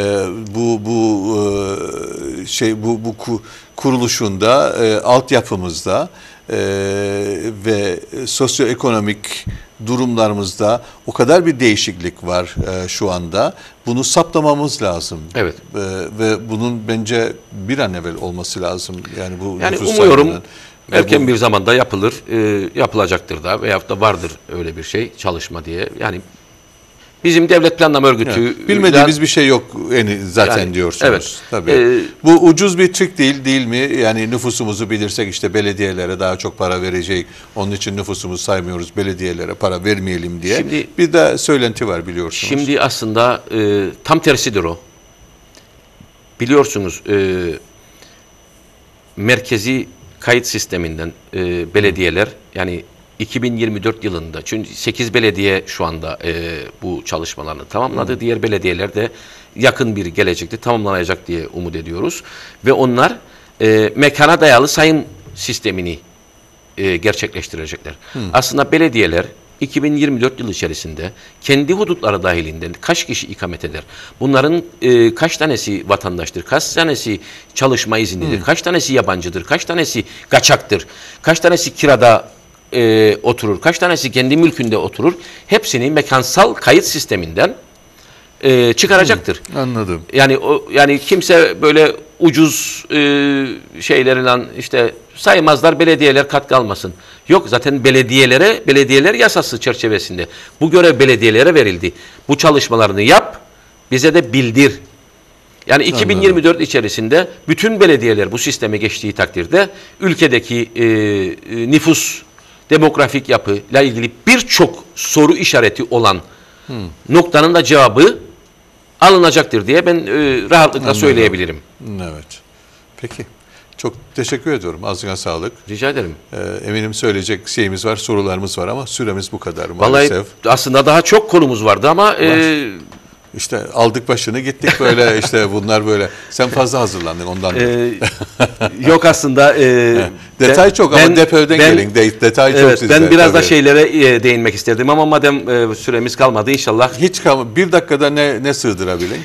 kuruluşunda, altyapımızda ve sosyoekonomik durumlarımızda o kadar bir değişiklik var şu anda. Bunu saptamamız lazım. evet. Ve bunun bence bir an evvel olması lazım. Yani bu Yani nüfus umuyorum sayımının. erken bir zamanda yapılır, yapılacaktır da veyahut da vardır öyle bir şey, çalışma diye. Yani bizim devlet planlama örgütü... Yani bilmediğimiz bir şey yok zaten yani, diyorsunuz. Evet. Tabii. Bu ucuz bir trik değil mi? Yani nüfusumuzu bilirsek işte belediyelere daha çok para verecek. Onun için nüfusumuzu saymıyoruz, belediyelere para vermeyelim diye. Şimdi, bir de söylenti var biliyorsunuz. Şimdi aslında tam tersidir o. Biliyorsunuz merkezi kayıt sisteminden belediyeler, yani 2024 yılında, çünkü 8 belediye şu anda bu çalışmalarını tamamladı. Diğer belediyeler de yakın bir gelecekte tamamlanacak diye umut ediyoruz. Ve onlar mekana dayalı sayım sistemini gerçekleştirecekler. Aslında belediyeler 2024 yılı içerisinde kendi hudutları dahilinde kaç kişi ikamet eder? Bunların kaç tanesi vatandaştır? Kaç tanesi çalışma izinlidir? Kaç tanesi yabancıdır? Kaç tanesi kaçaktır? Kaç tanesi kirada oturur? Kaç tanesi kendi mülkünde oturur? Hepsini mekansal kayıt sisteminden çıkaracaktır. Anladım. Yani kimse böyle ucuz şeylerinden işte saymazlar, belediyeler katkı almasın. Yok, zaten belediyeler yasası çerçevesinde bu görev belediyelere verildi. Bu çalışmalarını yap, bize de bildir. Yani 2024 içerisinde bütün belediyeler bu sisteme geçtiği takdirde ülkedeki nüfus, demografik yapıyla ilgili birçok soru işareti olan noktanın da cevabı alınacaktır diye ben rahatlıkla söyleyebilirim. Evet. Peki. Çok teşekkür ediyorum. Ağzına sağlık. Rica ederim. Eminim söyleyecek şeyimiz var, sorularımız var ama süremiz bu kadar maalesef. Vallahi aslında daha çok konumuz vardı ama... İşte aldık başını gittik böyle işte bunlar böyle. Sen fazla hazırlandın ondan. Yok aslında. Detay çok ama DEPÖ'den gelin. Detay çok evet, sizde. Ben biraz tabii da şeylere değinmek isterdim ama madem süremiz kalmadı inşallah. Hiç kalmadı. Bir dakikada ne sığdırabilin?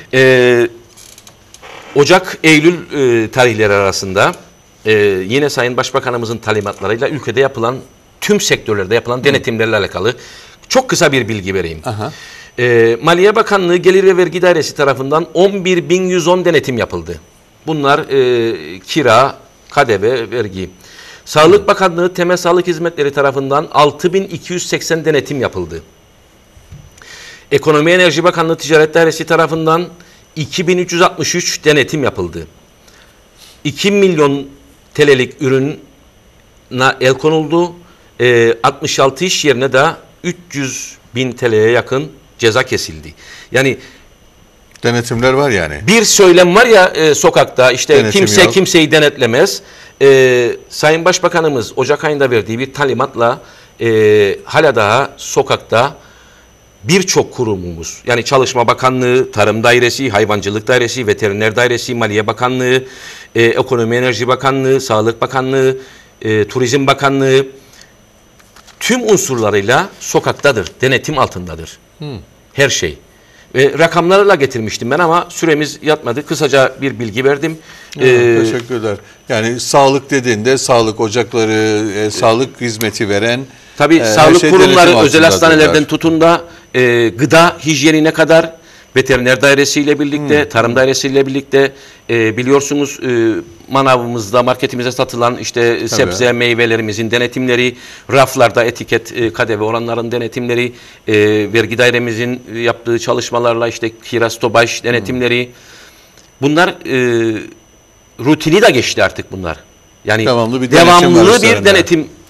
Ocak-Eylül tarihleri arasında yine Sayın Başbakanımızın talimatlarıyla ülkede yapılan, tüm sektörlerde yapılan denetimlerle alakalı çok kısa bir bilgi vereyim. Aha. Maliye Bakanlığı Gelir ve Vergi Dairesi tarafından 11.110 denetim yapıldı. Bunlar kira, KDV, vergi. Sağlık Bakanlığı Temel Sağlık Hizmetleri tarafından 6.280 denetim yapıldı. Ekonomi Enerji Bakanlığı Ticaret Dairesi tarafından 2.363 denetim yapıldı. 2 milyon TL'lik ürüne el konuldu. 66 iş yerine de 300.000 TL'ye yakın ceza kesildi. Yani denetimler var yani. Bir söylem var ya sokakta işte denetim kimse yok. Kimseyi denetlemez. Sayın Başbakanımız Ocak ayında verdiği bir talimatla hala daha sokakta birçok kurumumuz, yani Çalışma Bakanlığı, Tarım Dairesi, Hayvancılık Dairesi, Veteriner Dairesi, Maliye Bakanlığı, Ekonomi Enerji Bakanlığı, Sağlık Bakanlığı, Turizm Bakanlığı tüm unsurlarıyla sokaktadır, denetim altındadır. Her şey. Rakamlarla getirmiştim ben ama süremiz yatmadı. Kısaca bir bilgi verdim. Teşekkürler. Yani sağlık dediğinde sağlık ocakları, sağlık hizmeti veren tabii sağlık şey kurumları, özel hastanelerden tutun da gıda hijyenine kadar veteriner dairesiyle birlikte, tarım dairesiyle birlikte biliyorsunuz manavımızda, marketimizde satılan işte sebze, meyvelerimizin denetimleri, raflarda etiket, KDV oranların denetimleri, vergi dairemizin yaptığı çalışmalarla işte kira, stopaj denetimleri, bunlar rutini de geçti artık bunlar. Yani devamlı bir denetim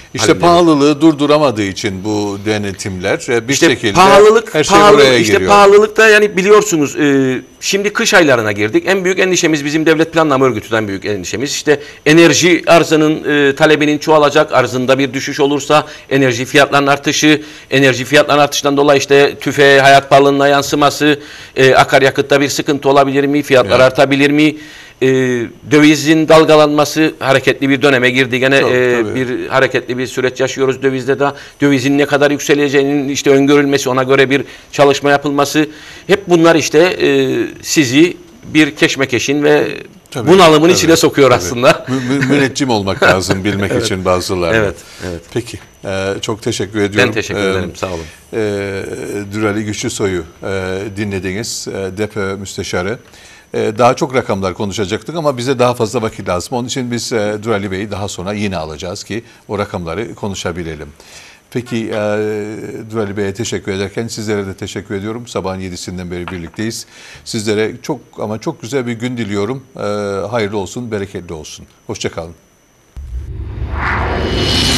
İşte halinde. pahalılığı durduramadığı için bu denetimler bir İşte şekilde pahalılık, her şey buraya işte geliyor. pahalılıkta yani biliyorsunuz şimdi kış aylarına girdik. En büyük endişemiz bizim devlet planlama örgütünden büyük endişemiz. İşte enerji arzının talebinin çoğalacak. Arzında bir düşüş olursa enerji fiyatlarının artışı, enerji fiyatlarının artışından dolayı işte tüfe, hayat pahalılığına yansıması, akaryakıtta bir sıkıntı olabilir mi? Fiyatlar artabilir mi? Dövizin dalgalanması, hareketli bir döneme girdi. Gene Tabii. bir hareketli bir süreç yaşıyoruz dövizde de. Dövizin ne kadar yükseleceğinin işte öngörülmesi, ona göre bir çalışma yapılması. Hep bunlar işte sizi bir keşmekeşin ve Tabii, bunalımın tabii, içine sokuyor tabii. aslında. Müneccim olmak lazım bilmek için bazıları. Evet, evet. Peki, çok teşekkür ediyorum. Ben teşekkür ederim, sağ olun. Durali Güçlüsoy'u dinlediniz, DEPÖ Müsteşarı. Daha çok rakamlar konuşacaktık ama bize daha fazla vakit lazım. Onun için biz Durali Bey'i daha sonra yine alacağız ki o rakamları konuşabilelim. Peki Durali Bey'e teşekkür ederken sizlere de teşekkür ediyorum. Sabahın 7'sinden beri birlikteyiz. Sizlere çok ama çok güzel bir gün diliyorum. Hayırlı olsun, bereketli olsun. Hoşça kalın.